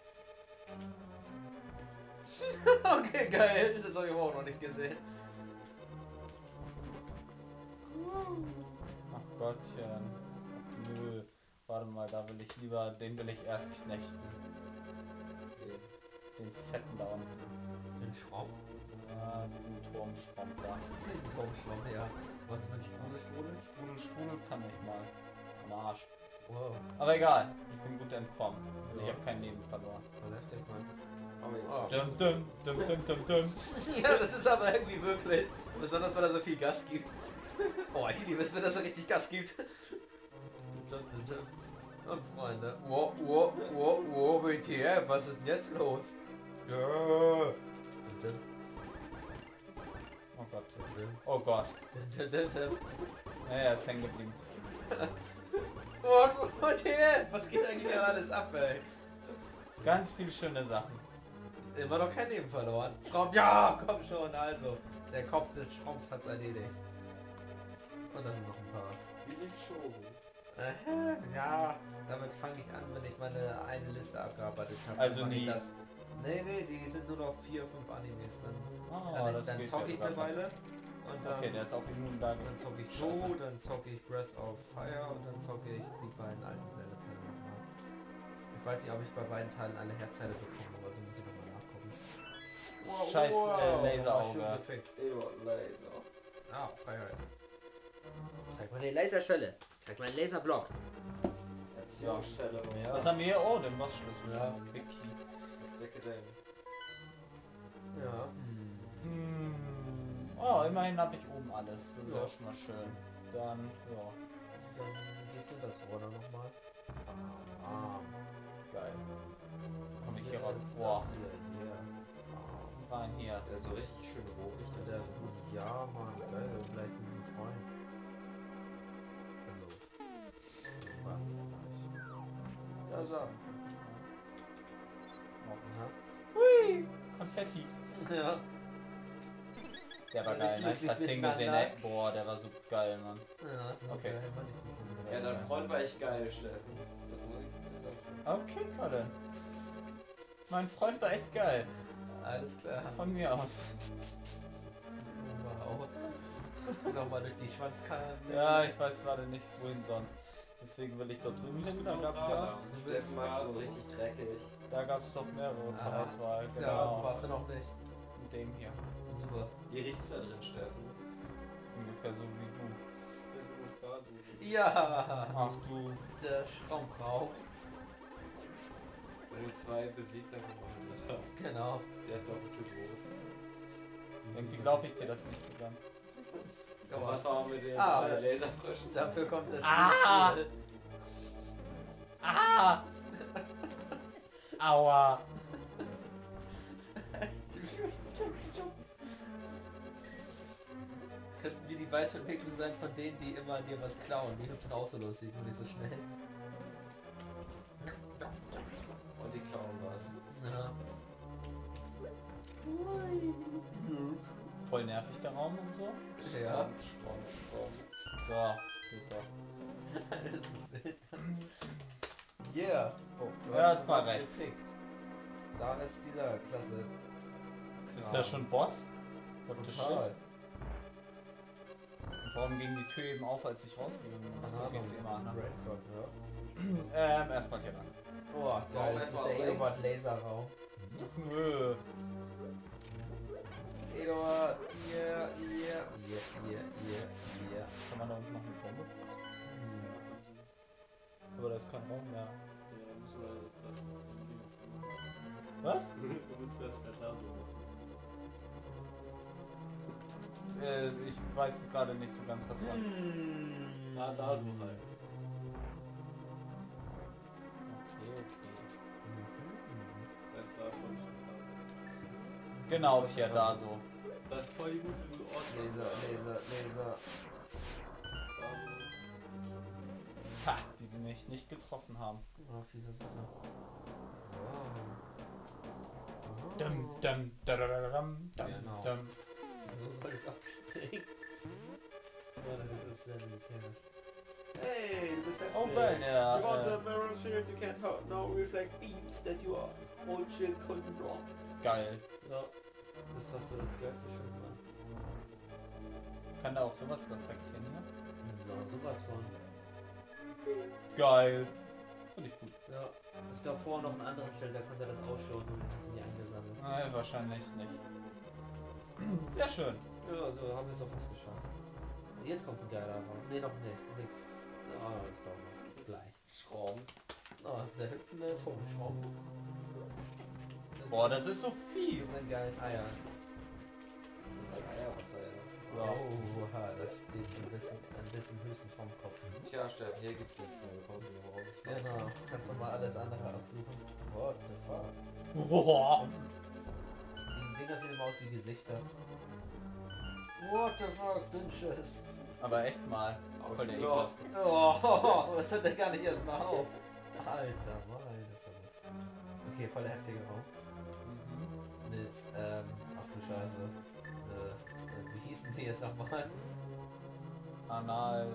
Okay, geil. Das habe ich aber auch noch nicht gesehen. Ach Gottchen. Ach, nö. Warte mal, da will ich lieber, den will ich erst knechten. Den fetten da unten. Den Schraub. Ja, diesen Turmschraub da. Diesen Turmschraub, ja. Was ist mit Strudel? Strudel kann ich mal. Am Arsch. Wow. Aber egal, ich bin gut entkommen. Ich Ja. habe kein Leben verloren. War heftig, Mann. Aber jetzt Oh. Dum dum dum dum dum dum. Ja, das ist aber irgendwie wirklich. Besonders weil er so viel Gas gibt. Oh, ich liebe es, wenn er so richtig Gas gibt. Und Freunde. Wow, WTF, was ist denn jetzt los? Ja. Oh Gott. Oh Gott. Naja, er ist hängen geblieben. Oh, WTF, was geht eigentlich hier alles ab, ey? Ganz viele schöne Sachen. Immer noch kein Leben verloren. Schraub, ja, komm schon, also. Der Kopf des Schraubs hat's erledigt. Und da sind noch ein paar. wie die Show. Ja, damit fange ich an, wenn ich meine eine Liste abgearbeitet habe. Also Dann mach ich nie. das. Nee, die sind nur noch 4, 5 Animes. Dann, Oh, das dann geht zocke ja ich eine sogar. Weile. Und dann, Okay, der ist auf immun da. dann zocke ich Scheiße. Joe, dann zocke ich Breath of Fire und dann zocke ich die beiden alten Zelda-Teile nochmal. Ich weiß nicht, ob ich bei beiden Teilen alle Herzteile bekomme, aber so muss ich nochmal nachgucken. Scheiß, Laserauge. schön gefickt. Laser. Ah, Freiheit. Zeig mal den Laserschwelle. Zeig mal den Laserblock. Erziehungsstelle. Ja. Was haben wir hier? Oh, den Bossschlüssel. Ja. Big Key. Das dicke Ding. Ja. Oh, immerhin habe ich oben alles. Das ist Ja. auch schon mal schön. Dann, ja. Dann gehst du das Rohr dann nochmal. Ah, Geil. Komm ich hier ja, raus? das ist Boah, das hier. rein hier. Der ist so richtig schön rohrig. Der, ja, Mann, geil, vielleicht ein Freund. Also. Da ist er. Aha. Hui! Konfetti. Ja. Der war Alle geil, ne? glücklich Das Ding miteinander. gesehen, ey. Boah, der war so geil, Mann. Ja, ist Okay. geil, Mann, ich bin Ja, dein Freund war echt geil, Steffen. Das muss ich lassen. Okay, Colin. Mein Freund war echt geil. Alles klar. Von mir aus. Wow. Nochmal durch die Schwanzkanne. Ja, ich weiß gerade nicht, wohin sonst. Deswegen will ich dort drüben hin. Da gab's ja. Steffen mag so richtig dreckig. Da gab's doch mehrere zur Ah, Auswahl. Ja, Genau. warst du noch nicht. Mit dem hier. Super. Wie riecht's da drin, Steffen? Ungefähr so wie du. Ja. Ach du. Der Schraubraum. Wenn du zwei besiegst, dann kommt noch ein dritter. Genau. Der ist doppelt zu groß. Irgendwie glaube ich dir das nicht so ganz. Und was war mit den Ah, Laserfröschen? Dafür kommt der Ah! Spiel. Ah! Aua! Könnten wir die Weiterentwicklung sein von denen, die immer dir was klauen. Die hüpfen auch so lustig, nur nicht so schnell. Und die klauen was. Ja. Voll nervig der Raum und so. Ja. Schwamm. So, geht doch. Das ist wild. Yeah. Oh, du Ja, hast ist mal ihn rechts. gefickt. Da ist dieser Klasse. Ist der schon Boss? What the shit? Total. Und warum ging die Tür eben auf, als ich rausgegangen bin? Achso, geht sie immer an. Ne? Rainford, ja. Erstmal hier lang. Oh, geil, das ist erstmal der links. Eduard Laserraum. Nö. Eduard, yeah. Kann man da unten noch eine Bombe? Aber das zuerst der da so. Ich weiß gerade nicht so ganz, was war. Ah, da so halt. Okay. Das war voll schön. Genau, Pierre, da so. Das ist voll die gute Ort. Laser. Ha, die sie mich nicht getroffen haben. Oh, fiese Sache. Dum, dum, dadadadam, dum, Genau. dum. So soll es auch klingen. Ich meine, das ist sehr militärisch. Hey, du bist heftig. Oh, geil, der, You want a mirror shield, you can't now reflect beams that your old shield couldn't block. Geil. Ja. Das hast du das geilste Schild, Mann. Kann da auch sowas reflektieren hier? So, sowas von. Geil. Finde ich gut. Ja. Es gab vorher noch einen anderen Schild, da konnte er das ausschauen und den hast du nie eingesammelt. Nein, wahrscheinlich nicht. Sehr schön. Ja, so haben wir es auf uns geschafft. Jetzt kommt ein geiler Raum. Ne, noch nicht. Nix. Ah, das dauert noch. Gleich. Schrauben. Ah, der hüpfende Turmschraub. Boah, das ist so fies. Das sind geilen Eier. Und sein Eierwasser, ja. So. Oh, da steht ein bisschen höchstens vom Kopf. Tja, Steffen, hier gibt's nichts mehr. Du kommst in den Raum. Genau. Kannst du mal alles andere absuchen. What the fuck? Boah. Die Dinger sehen immer aus wie Gesichter. What the fuck, Dünnsches. Aber echt mal. Voll der Loch. Ekel. Oh, das hört er gar nicht erst mal auf. Alter, meine Fresse. Okay, voll der heftige Raum. Mit, ach du Scheiße. Wie hießen die jetzt nochmal? Anal.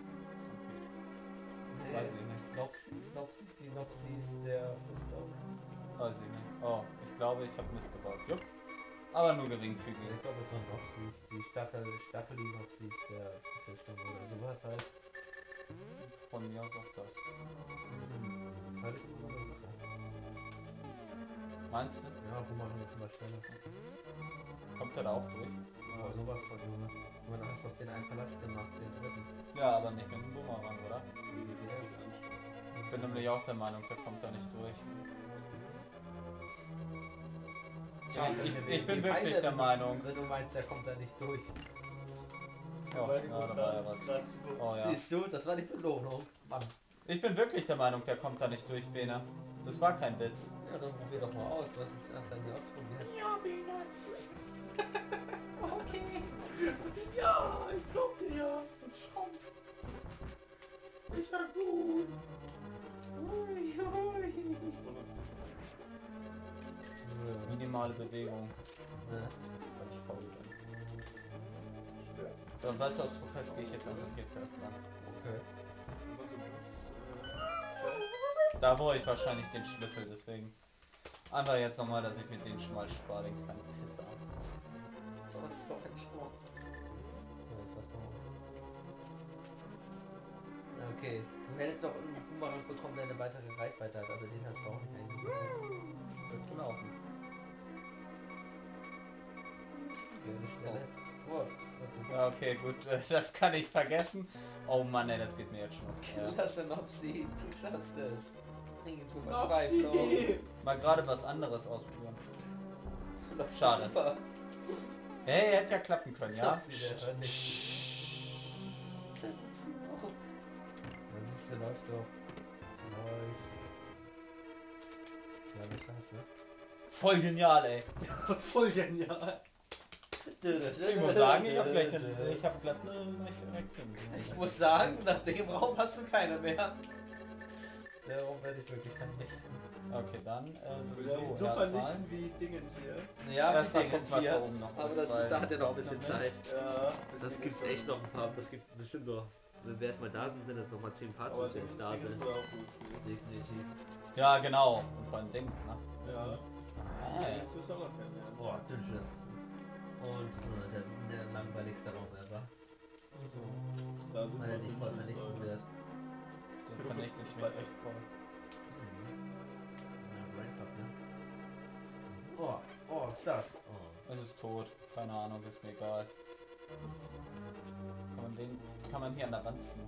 Nee, Weiß ich nicht. Nopsis, die Nopsis der Fistung. Weiß ich nicht. Oh, ich glaube, ich habe Mist gebaut. Jupp. Aber nur geringfügig. Ich glaube, es waren Nopsis, die Stacheli-Nopsis der Fistung oder sowas halt. Von mir aus auch das. Voll ist eine besondere Sache. Meinst du? Ja, wo machen wir jetzt mal schneller? Kommt er da auch durch? Aber sowas von Junge. Ich meine, du hast doch den einen Palast gemacht, den dritten. Ja, aber nicht mit dem Bumerang, oder? Die Ich bin nämlich auch der Meinung, der kommt da nicht durch. Ich bin wirklich der Meinung. Wenn du meinst, der kommt da nicht durch. Oh, ja, da war ja was. Oh ja. Siehst du, das war die Belohnung. Mann. Ich bin wirklich der Meinung, der kommt da nicht durch, Bene. Das war kein Witz. Ja, dann probier doch mal aus. Was ist anscheinend nicht ausprobiert? Ja, Bene. Okay. Ja, ich glaub dir ja. Und Schraub. Ist ja gut. Ui, ui. Minimale Bewegung. Ne? Weil ich faul bin. So, und weißt du, aus Protest gehe ich jetzt einfach hier zuerst dran. Okay. Da brauche ich wahrscheinlich den Schlüssel, deswegen. Einfach jetzt nochmal, dass ich mit denen schon mal spare, den kleinen Pisser. Das ist doch ein Schmuck. Ja, ich pass mal auf. Ja, okay, du hättest doch einen Boomerang bekommen, der eine weitere Reichweite hat, aber den hast du auch nicht eingesetzt. Wird gelaufen. Okay, eine Schnelle. Oh, das wird Ja, okay, gut, das kann ich vergessen. Oh Mann, ey, das geht mir jetzt schon auf. Ja. Lass ihn Nopsi, du schaffst es. Bring ihn zur Verzweiflung. Mal gerade was anderes ausprobieren. Nopsi, Schade. Super. Hey, hätte ja klappen können, ja? Nopsi, der hört nicht. Ist der Nopsi auch? Ja, siehst du, läuft doch. Läuft. Ja, nicht krass, ne? Voll genial, ey. Voll genial. Ich muss sagen, ich habe glatt eine leichte Reaktion. Ich muss sagen, nach dem Raum hast du keine mehr. Der Raum werde ich wirklich vernichten. Okay, dann sowieso So erstmal. vernichten wie Dingens hier. Ja, Erstmal mit gucken, Dingens was da hier. oben noch Aber ist. das weil ist, da hat er noch ein ich bisschen glaub Zeit. Ja. Das gibt's echt noch ein paar. Das gibt bestimmt noch. Wenn wir erstmal da sind, sind das nochmal 10 Parts, Aber bis wir jetzt da sind. war auch lustig. Definitiv. nicht. Ja, genau. Und vor allem Dings, ne? Ja. Hey. Zu Sommer kennenlernen. Boah, Dünnschiss. Und der langweiligste Raum ever. Also, da sind Weil er wir nicht voll vernichten wird. Den vernichte ich mich echt voll. Ja, Brainfuck, ne? Oh, ist das? Oh. Es ist tot. Keine Ahnung, ist mir egal. Kann man hier an der Wand ziehen?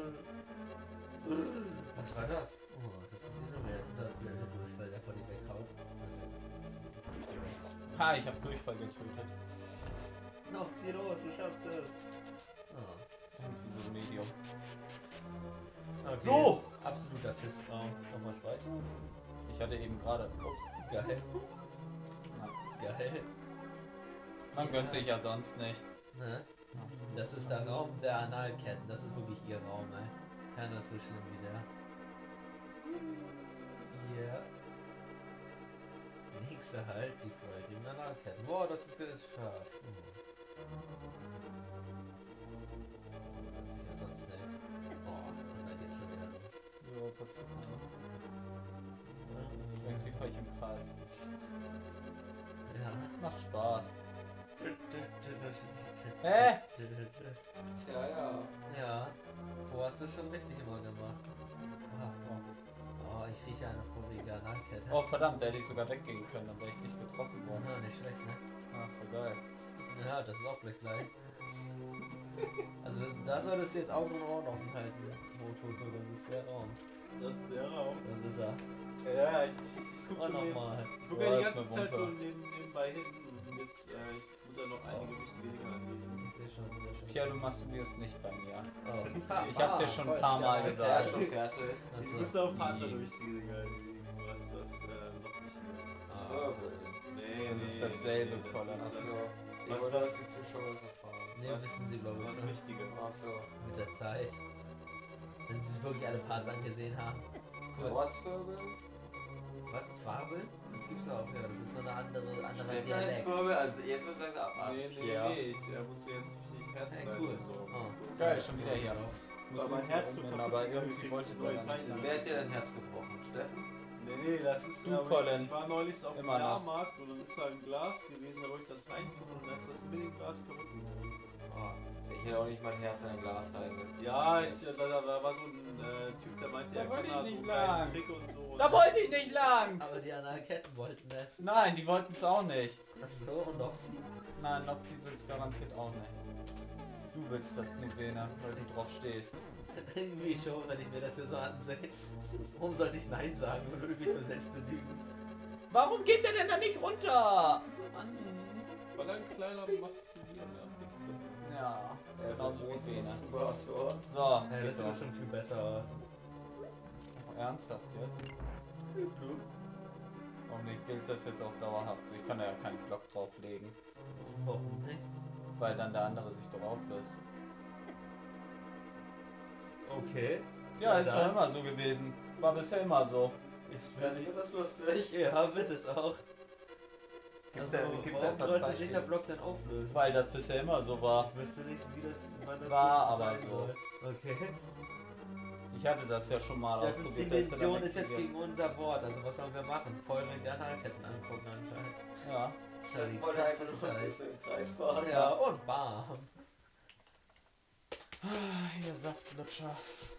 Was war das? Oh, das ist immer mehr. Das ist mehr der Durchfall, der von ihm weghaut. Ha, ich habe Durchfall getötet. Noch, zieh los, du schaffst es. Oh. Irgendwie so Medium. Okay. So! Absoluter Fistraum. Nochmal speichern. Ich hatte eben gerade... Ups. Geil. Na, Geil. man gönnt sich ja sonst nichts. Ne? Das ist der Raum der Analketten. Das ist wirklich ihr Raum, ey. Keiner ist so schlimm wie der. Ja. Nächster Halt, die feurigen Analketten. Boah, das ist geschafft. Ja, sonst nichts. Boah, und da geht's schon wieder los. So, kurz irgendwie fahre ich im Kreis. Ja. Macht Spaß. Hä? Tja, ja. Ja. Wo hast du schon richtig immer gemacht? Oh, ich rieche eine vorige Analkette. Oh verdammt, da hätte ich sogar weggehen können, dann wäre ich nicht getroffen worden. Ja, nicht schlecht, ne? Ah, voll geil. Ja, das ist auch gleich. Also da solltest du jetzt Augen und Ohren offen halten. Mototo, das ist der Raum. Das ist der Raum. Das ist er. Ja, ich guck Und so nochmal. Ich guck Ja, ja die ist ganze eine Zeit so Wumpe. nebenbei hin und jetzt, ich muss da noch einige wichtige Dinge angehen. Ich sehe schon, sehr schön. Pia, du masturbierst nicht bei mir. Oh. Ich hab's dir schon ein paar Mal Ja, gesagt. schon fertig. Ich Achso. muss da auch ein paar andere Nee. wichtige Dinge angehen, was das noch nicht Zwirbel. Nee, Das ist dasselbe, Colin. das ist Achso. Was Ich wollte, das- dass die Zuschauer das erfahren. Nee, wissen sie glaube was ich nicht. Wichtige. Achso. Mit der Zeit. Wenn sie sich wirklich alle Parts angesehen haben. Cool. Ortswirbel? Was? Zwirbel? Das gibt's auch, ja. Das ist so eine anderer Dialekt. Steffenheitswirbel, also jetzt wird es langsam abartig. Ja. Ich muss jetzt richtig Herz Hey, leiden cool. und so. Oh. Geil, schon wieder hier. Aber mein Herz tut aber kaputt, irgendwie deswegen wollte ich neue leider Teile. nicht. Wer hat dir dein Herz gebrochen? Steffen? Nee, das ist Du, aber Colin. ich war neulich auf dem Immer noch. Jahrmarkt und dann ist da ein Glas gewesen, da wollte ich das reintun und dann ist das mit dem Glas kaputt gegangen. Oh, ich hätte auch nicht mein Herz in ein Glas rein. Ja, da war so ein Typ, der meinte, Da er wollte kann da ich so nicht einen lang. kleinen Trick und so. Da wollte ich nicht lang! Aber die anderen Ketten wollten das. Nein, die wollten es auch nicht. Achso, und ob sie. Nein, Nopsi will es garantiert auch nicht. Du willst das nur, Bene, weil du drauf stehst. Irgendwie schon, wenn ich mir das hier so ansehe. Warum sollte ich Nein sagen? Würde mich nur selbst belügen. Warum geht der denn da nicht runter? Mann. Weil er ein kleiner masturbierender Ja, Er ist genau ein so wie großer Bene. Masturbator. So, Ja, geht das sieht doch. doch schon viel besser aus. Ernsthaft jetzt? Warum nicht gilt das jetzt auch dauerhaft? Ich kann da ja keinen Block drauflegen, Warum nicht? weil dann der andere sich doch auflöst. Okay. Ja, Ja, ist dann. doch immer so gewesen. War bisher immer so. Ich Ja, ich das lustig. Ja, wird es auch. Gibt's Also, ja- gibt's warum einfach sollte zwei sich der Stück. Block denn auflösen? Weil das bisher immer so war. Ich wüsste nicht, wie das, wann das War so aber sein so. soll. Okay. Ich hatte das ja schon mal Ja, ausprobiert. die dass der Dimension dann ist jetzt explodiert. gegen unser Wort. Also was sollen wir machen? Feurige Analketten angucken anscheinend. Ja. Ich wollte einfach nur ein bisschen im Kreis fahren. Ja, und bam. Ihr Saftlutscher.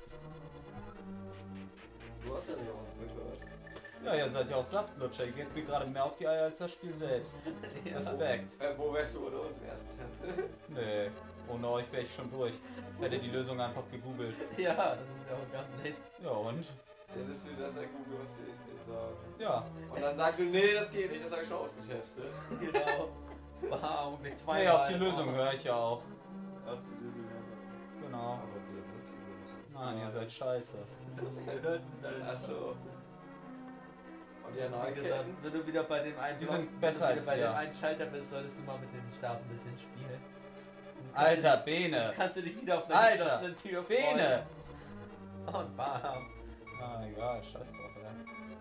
Du hast ja nicht auf uns gehört. Ja, ihr seid ja auch Saftlutscher. Ihr geht mir gerade mehr auf die Eier als das Spiel selbst. Ja. Respekt. Wo wärst du ohne uns im ersten Tempel? Nee, ohne euch wäre ich schon durch. Hätte die Lösung einfach gegoogelt. Ja, das ist ja auch gar nicht. Ja und? Hättest du das ja Google, was ich gesagt. Ja. Und dann sagst du, nee, das geht nicht, das habe ich schon ausgetestet. Genau. Wow, nicht zwei. Nee, auf die Lösung höre ich ja auch. Ach, die Lösung, Genau. Aber wir sind die Lösung. Nein, ihr seid scheiße. Das gehört bis alle Achso. Und die Wie Analketten? gesagt, wenn du wieder bei dem einen Die Block- sind besser wenn du als wieder bei wir. dem einen Schalter bist, solltest du mal mit dem Stab ein bisschen spielen. Sonst kannst Alter, du, Bene. jetzt kannst du dich wieder auf eine Alter, geschlossene Tür Bene. freuen. Und bam. Ah, egal, scheiß drauf, ey.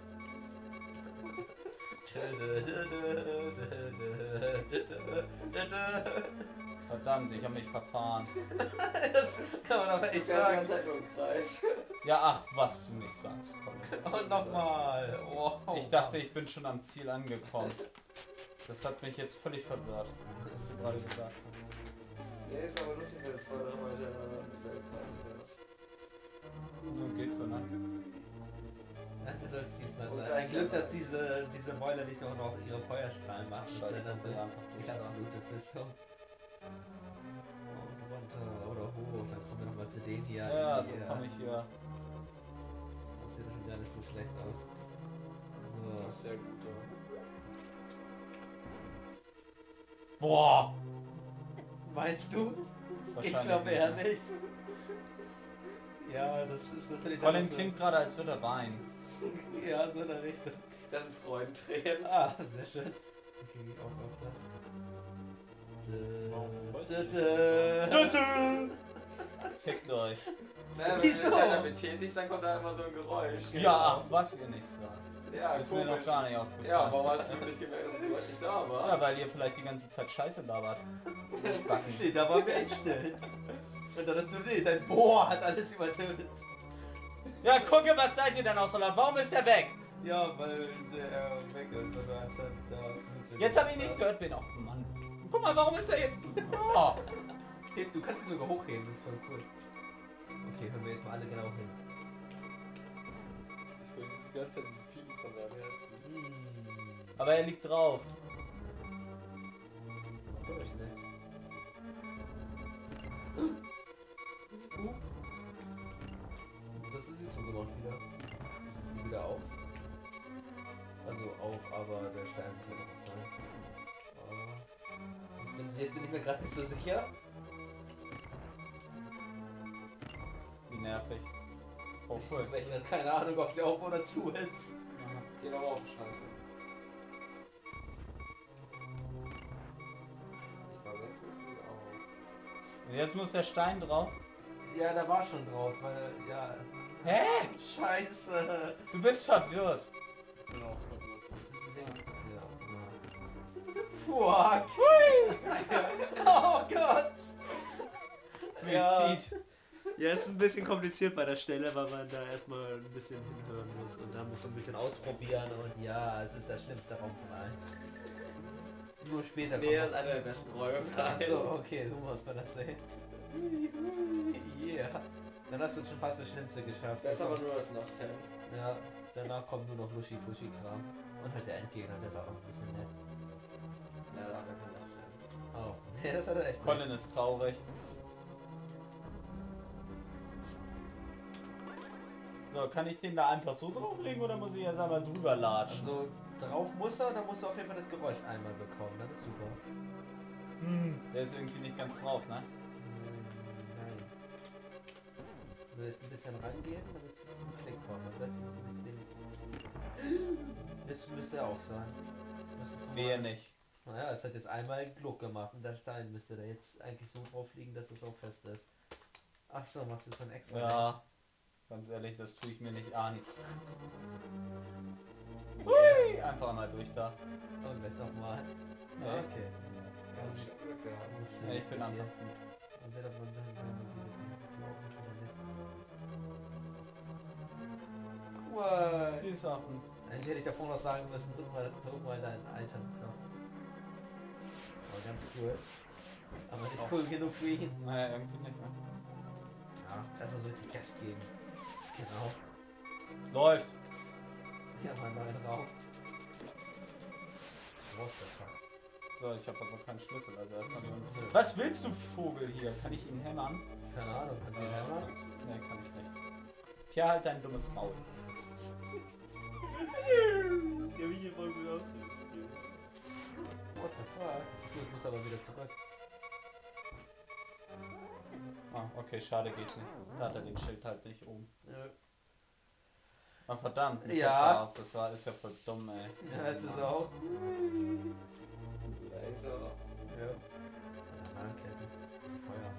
Verdammt, ich habe mich verfahren. Das kann man aber Ich echt fährst die sagen. ganze Zeit nur im Kreis. Ja, ach, was du nicht sagst, komm. Und nochmal. Wow. Ich dachte, ich bin schon am Ziel angekommen. Das hat mich jetzt völlig verwirrt, was du gerade gesagt hast. Nee, ist aber lustig, wenn du 2, 3 Mal hintereinander im selben Kreis fährst. Nun geht's so, ne? Ja, du sollst diesmal Und sein. gleich Ein Glück, dass selber. diese Mäuler nicht nur noch ihre Feuerstrahlen machen. Das Scheiße, wäre dann so kommt einfach die durch da. absolute Fistung. Und runter oder hoch. Dann kommen wir nochmal zu denen hier. Ja, die, so komme ich hier. Das sieht schon gar nicht so schlecht aus. Das So. ist sehr gut, ja. Boah! Meinst du? Ich Wahrscheinlich glaube eher nicht. nicht. Ja, das ist natürlich... Colin alles so- klingt gerade, als würde er weinen. Ja, so in der Richtung. Das sind Freudentränen. Ah, sehr schön. Okay, auch das. Fickt euch. Naja, wenn Wieso? du dich halt damit tätigst, dann kommt da immer so ein Geräusch. Ja, ach, was ihr nicht sagt. Ja, Ist mir noch komisch. gar nicht aufgefallen. Ja, warum hast du nicht gemerkt, dass das Geräusch nicht da war? Ja, weil ihr vielleicht die ganze Zeit Scheiße labert. Spacken. Nee, da waren wir echt schnell. Und dann hast du, nee, dein Bohr hat alles übertötet. Ja, gucke, was seid ihr denn aus Holland? Warum ist der weg? Ja, weil der weg ist, weil er anscheinend da... Jetzt habe ich nichts gehört, bin auch Mann. Guck mal, warum ist er jetzt... Oh. Du kannst ihn sogar hochheben, das ist voll cool. Okay, hören wir jetzt mal alle genau hin. Ich will dieses ganze Zeit dieses Piepen von seinem Herzen. Aber er liegt drauf. Hör ich nicht. Das ist sie zugemacht wieder. Jetzt ist sie wieder auf. Also auf, aber der Stein muss ja noch was sein. Jetzt bin ich mir gerade nicht so sicher. Wie nervig. Oh, Weil ich habe keine Ahnung, ob sie auf oder zu ist. Geh doch mal auf den Schrank. Ich glaube, jetzt ist sie auf. Und jetzt muss der Stein drauf. Ja, da war schon drauf, weil, ja... Hä? Scheiße! Du bist verwirrt. Ich bin auch verwirrt. Fuck! Oh Gott! Suizid. Ja, ist ein bisschen kompliziert bei der Stelle, weil man da erstmal ein bisschen hinhören muss und da muss man ein bisschen ausprobieren und Ja, es ist der schlimmste Raum von allen. Nur später Nee, das kommt ist einer der besten Räume. Achso, okay, so muss man das sehen. Yeah. Dann hast du schon fast das Schlimmste geschafft. Das ist aber nur das Nachthemd. Ja, danach kommt nur noch Luschi-Fuschi-Kram. Und halt der Endgegner, der ist auch noch ein bisschen nett. Ja, da hat er kein Nachthemd. Oh, nee, das hat er echt Colin ist traurig. So, kann ich den da einfach so drauflegen oder muss ich erst einmal drüber latschen? Also, drauf muss er, dann musst du auf jeden Fall das Geräusch einmal bekommen, dann ist super. Der ist irgendwie nicht ganz drauf, ne? Nein. Du willst ein bisschen rangehen, damit es zum Klick kommt. Am besten das müsste er auf sein. Das müsste es Wehe nicht. Naja, es hat jetzt einmal Gluck gemacht und der Stein müsste da jetzt eigentlich so drauf liegen, dass es auch fest ist. Ach so, machst du so ein extra? Ja, ganz ehrlich, das tue ich mir nicht an. Yeah. Hui, einfach mal durch da. Und jetzt nochmal. Nee. Okay. Ganz schön Glück gehabt. Musst du Ja, ich bin einfach hier- gut. Also jeder von sagen, wenn man sie das nicht glauben ist oder nicht. What? Die Sachen. Eigentlich hätte ich davor noch sagen müssen, drück mal deinen Altern-Knopf. Aber ganz cool. Aber nicht cool genug für ihn. Naja, irgendwie nicht mehr. Ja, einfach so richtig Gas geben. Genau. Läuft. Ja, mal einen neuen Raum. What the fuck? So, ich habe aber keinen Schlüssel, also erstmal die unten. Was willst du, Vogel, hier? Kann ich ihn hämmern? Keine Ahnung, kann sie hämmern? Nee, kann ich nicht. Pierre, halt dein dummes Maul. Der will hier voll gut aussehen. What the fuck? So, ich muss aber wieder zurück. Ah, okay, schade, geht nicht. Da hat er den Schild halt nicht oben. Ja, Ah, verdammt. mich Ja. fällt da auf, das war, ist ja voll dumm, ey. ja ist es auch. Also, Ja. Anketten. Feuer.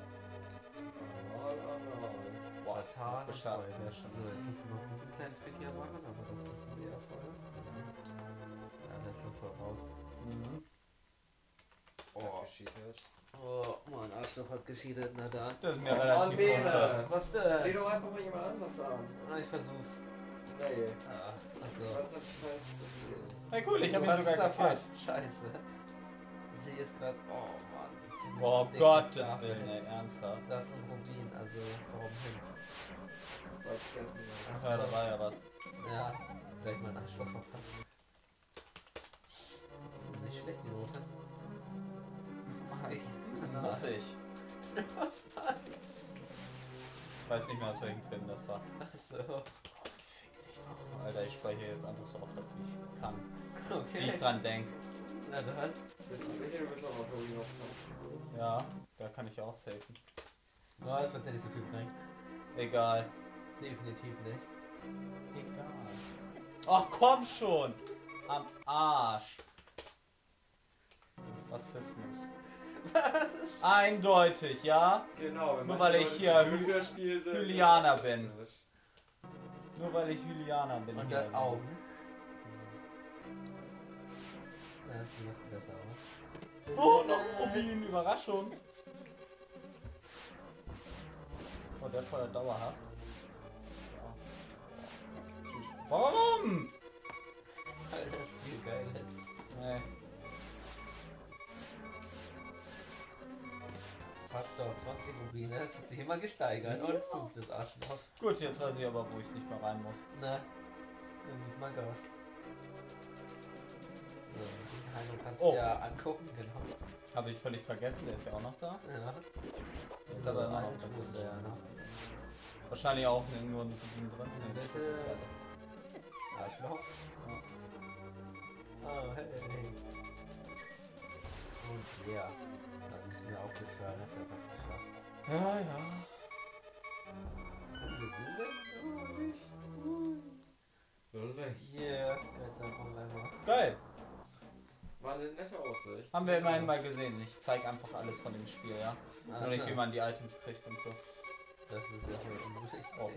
Boah, Vertan. geschafft, Feuer. sehr schön. So, jetzt musst du noch diesen kleinen Trick hier machen, aber das wissen wir ja vorher. Ja, der ist schon voll raus. Mhm. Oh. gescheitert. Oh, mein Arschloch hat geschieden, na dann. Das ist mir Oh, relativ Bene. unter. Was Dreh denn? doch einfach mal jemand anders an. Ah, ich versuch's. Nee. Ah, achso. Was ist das für ein Spiel? Hey, cool, ich habe ihn Was sogar ist gekillt. erfasst? Scheiße. Und hier ist gerade... Oh Mann. ziemlich Boah, dickes Gottes Stapel. Willen, ey, ernsthaft. Das ist ein Rubin, also warum hin? Weiß ich gar nicht. Ach Ja, da war ja was. Ja, vielleicht mal Nachschlag verpasst. Nicht schlecht die Note. Muss ich. Was war's? Ich weiß nicht mehr, aus welchem Film das war. Achso. Fick dich doch. Alter, ich speichere jetzt einfach so oft, wie ich kann. Wie Okay. ich dran denke. Na dann. Bist du sicher, du bist auch auf Hurry noch? Ja, da kann ich auch safen. Ja, das wird ja nicht so viel bringen. Egal. Definitiv nicht. Egal. Ach komm schon! Am Arsch. Das ist Rassismus. Was? Eindeutig, ja? Genau, wenn Nur manche weil ich Leute hier zu gut für das Spiel sind, Hylianer ist das bin. rassistisch. Nur weil ich Hylianer bin. Und hier. das Augen. Ja, das sieht noch besser aus. Oh, noch Rubin, Überraschung. Oh, der feuert dauerhaft. Ja. Tschüss. Warum? Alter, das Spiel geil ist. Nee. Fast doch 20 Rubine, das hat sich immer gesteigert. Und 5. Arschloch. Gut, jetzt weiß ich aber, wo ich nicht mehr rein muss. Na, dann sieht man Gas. So, den Heino kannst du Oh. ja angucken, genau. Habe ich völlig vergessen, der ist ja auch noch da. Ja. Ich glaube, immer noch einen muss er ja noch. Wahrscheinlich auch nur ein Rubin drin. Nee, Bitte. Arschloch. Oh, hey. Und ja, dann müssen wir aufgehört, hast du ja fast geschafft. Ja, ja. Haben wir Google? Ulrich. Yeah, jetzt einfach mal. Geil. War eine nette Aussicht. Haben wir immerhin mal gesehen. Ich zeige einfach alles von dem Spiel, ja. Ach Nur nicht, so. wie man die Items kriegt und so. Das ist ja voll unwichtig. Oh.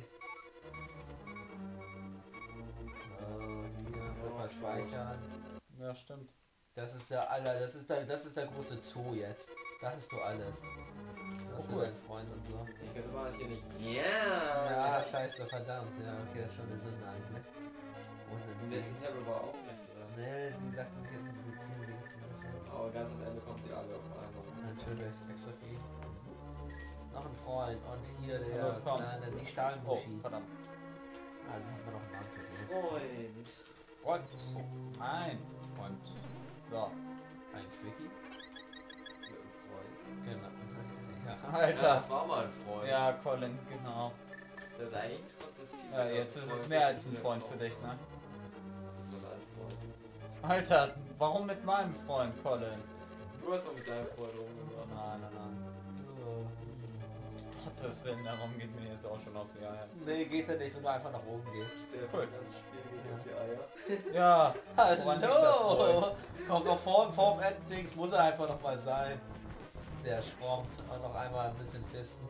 Hier wird mal speichern. Ja, stimmt. Das ist der das ist der große Zoo jetzt. Da hast du alles. Das ist cool. dein Freund und so. Ich könnte mal hier nicht. Ja, scheiße, verdammt. Ja, okay, das ist schon eine Sünde eigentlich. Wo Im sind letzten sie? Tablet war auch nicht drin. Ne, sie lassen sich jetzt ein bisschen ziehen, links ein bisschen. Aber ganz am Ende kommen sie alle auf einmal. Natürlich, extra viel. Noch ein Freund und hier der Los, komm. kleine, die Oh, Stahlmuschi. verdammt. Also haben wir noch einen Namen für den. Freund. Freund, so. Ein Freund. So. Ein Quickie. Mit einem Freund. Genau. Ja. Ja, Alter. das war mal ein Freund. Ja, Colin, genau. Das ist eigentlich transvestit. Ja, jetzt ist es mehr als ein Freund für dich, ne? Das war dein Freund. Alter, warum mit meinem Freund, Colin? Du hast doch mit deinem Freund rumgebracht. Nein, nein, nein. So. Gottes Willen, darum geht mir jetzt auch schon auf die Eier. Nee, geht ja nicht, wenn du einfach nach oben gehst. Der Cool. das ganze Spiel geht auf die Eier. Ja, woran liegt das wohl? Hallo! Kommt noch vorm Enddings, muss er einfach noch mal sein. Der Schrumpf und noch einmal ein bisschen fisten.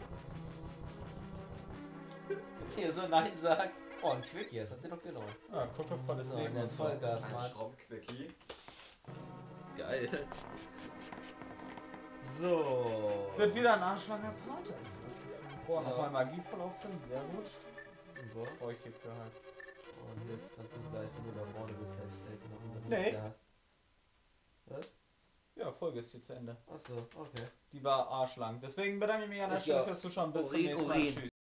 Hier so Nein sagt. Oh, ein Quickie, das hat dir doch genommen. Ja, gucke volles So, Leben. der und ist so. Vollgas, Ein Mann. Schraubquickie. Geil. So. Wird wieder ein arschlanger Part, hast du das Gefühl? Boah, Ja. nochmal Magie voll auffüllen, sehr gut. So. Brauche ich hierfür halt. Und jetzt kannst du gleich, wenn du da vorne bist, Hashtag noch eine Nee. Liste hast. Was? Ja, Folge ist hier zu Ende. Achso, okay. Die war arschlang. Deswegen bedanke ich mich an der Ja. Stelle fürs Zuschauen. Bis zum Urin, nächsten Mal. Urin. Tschüss.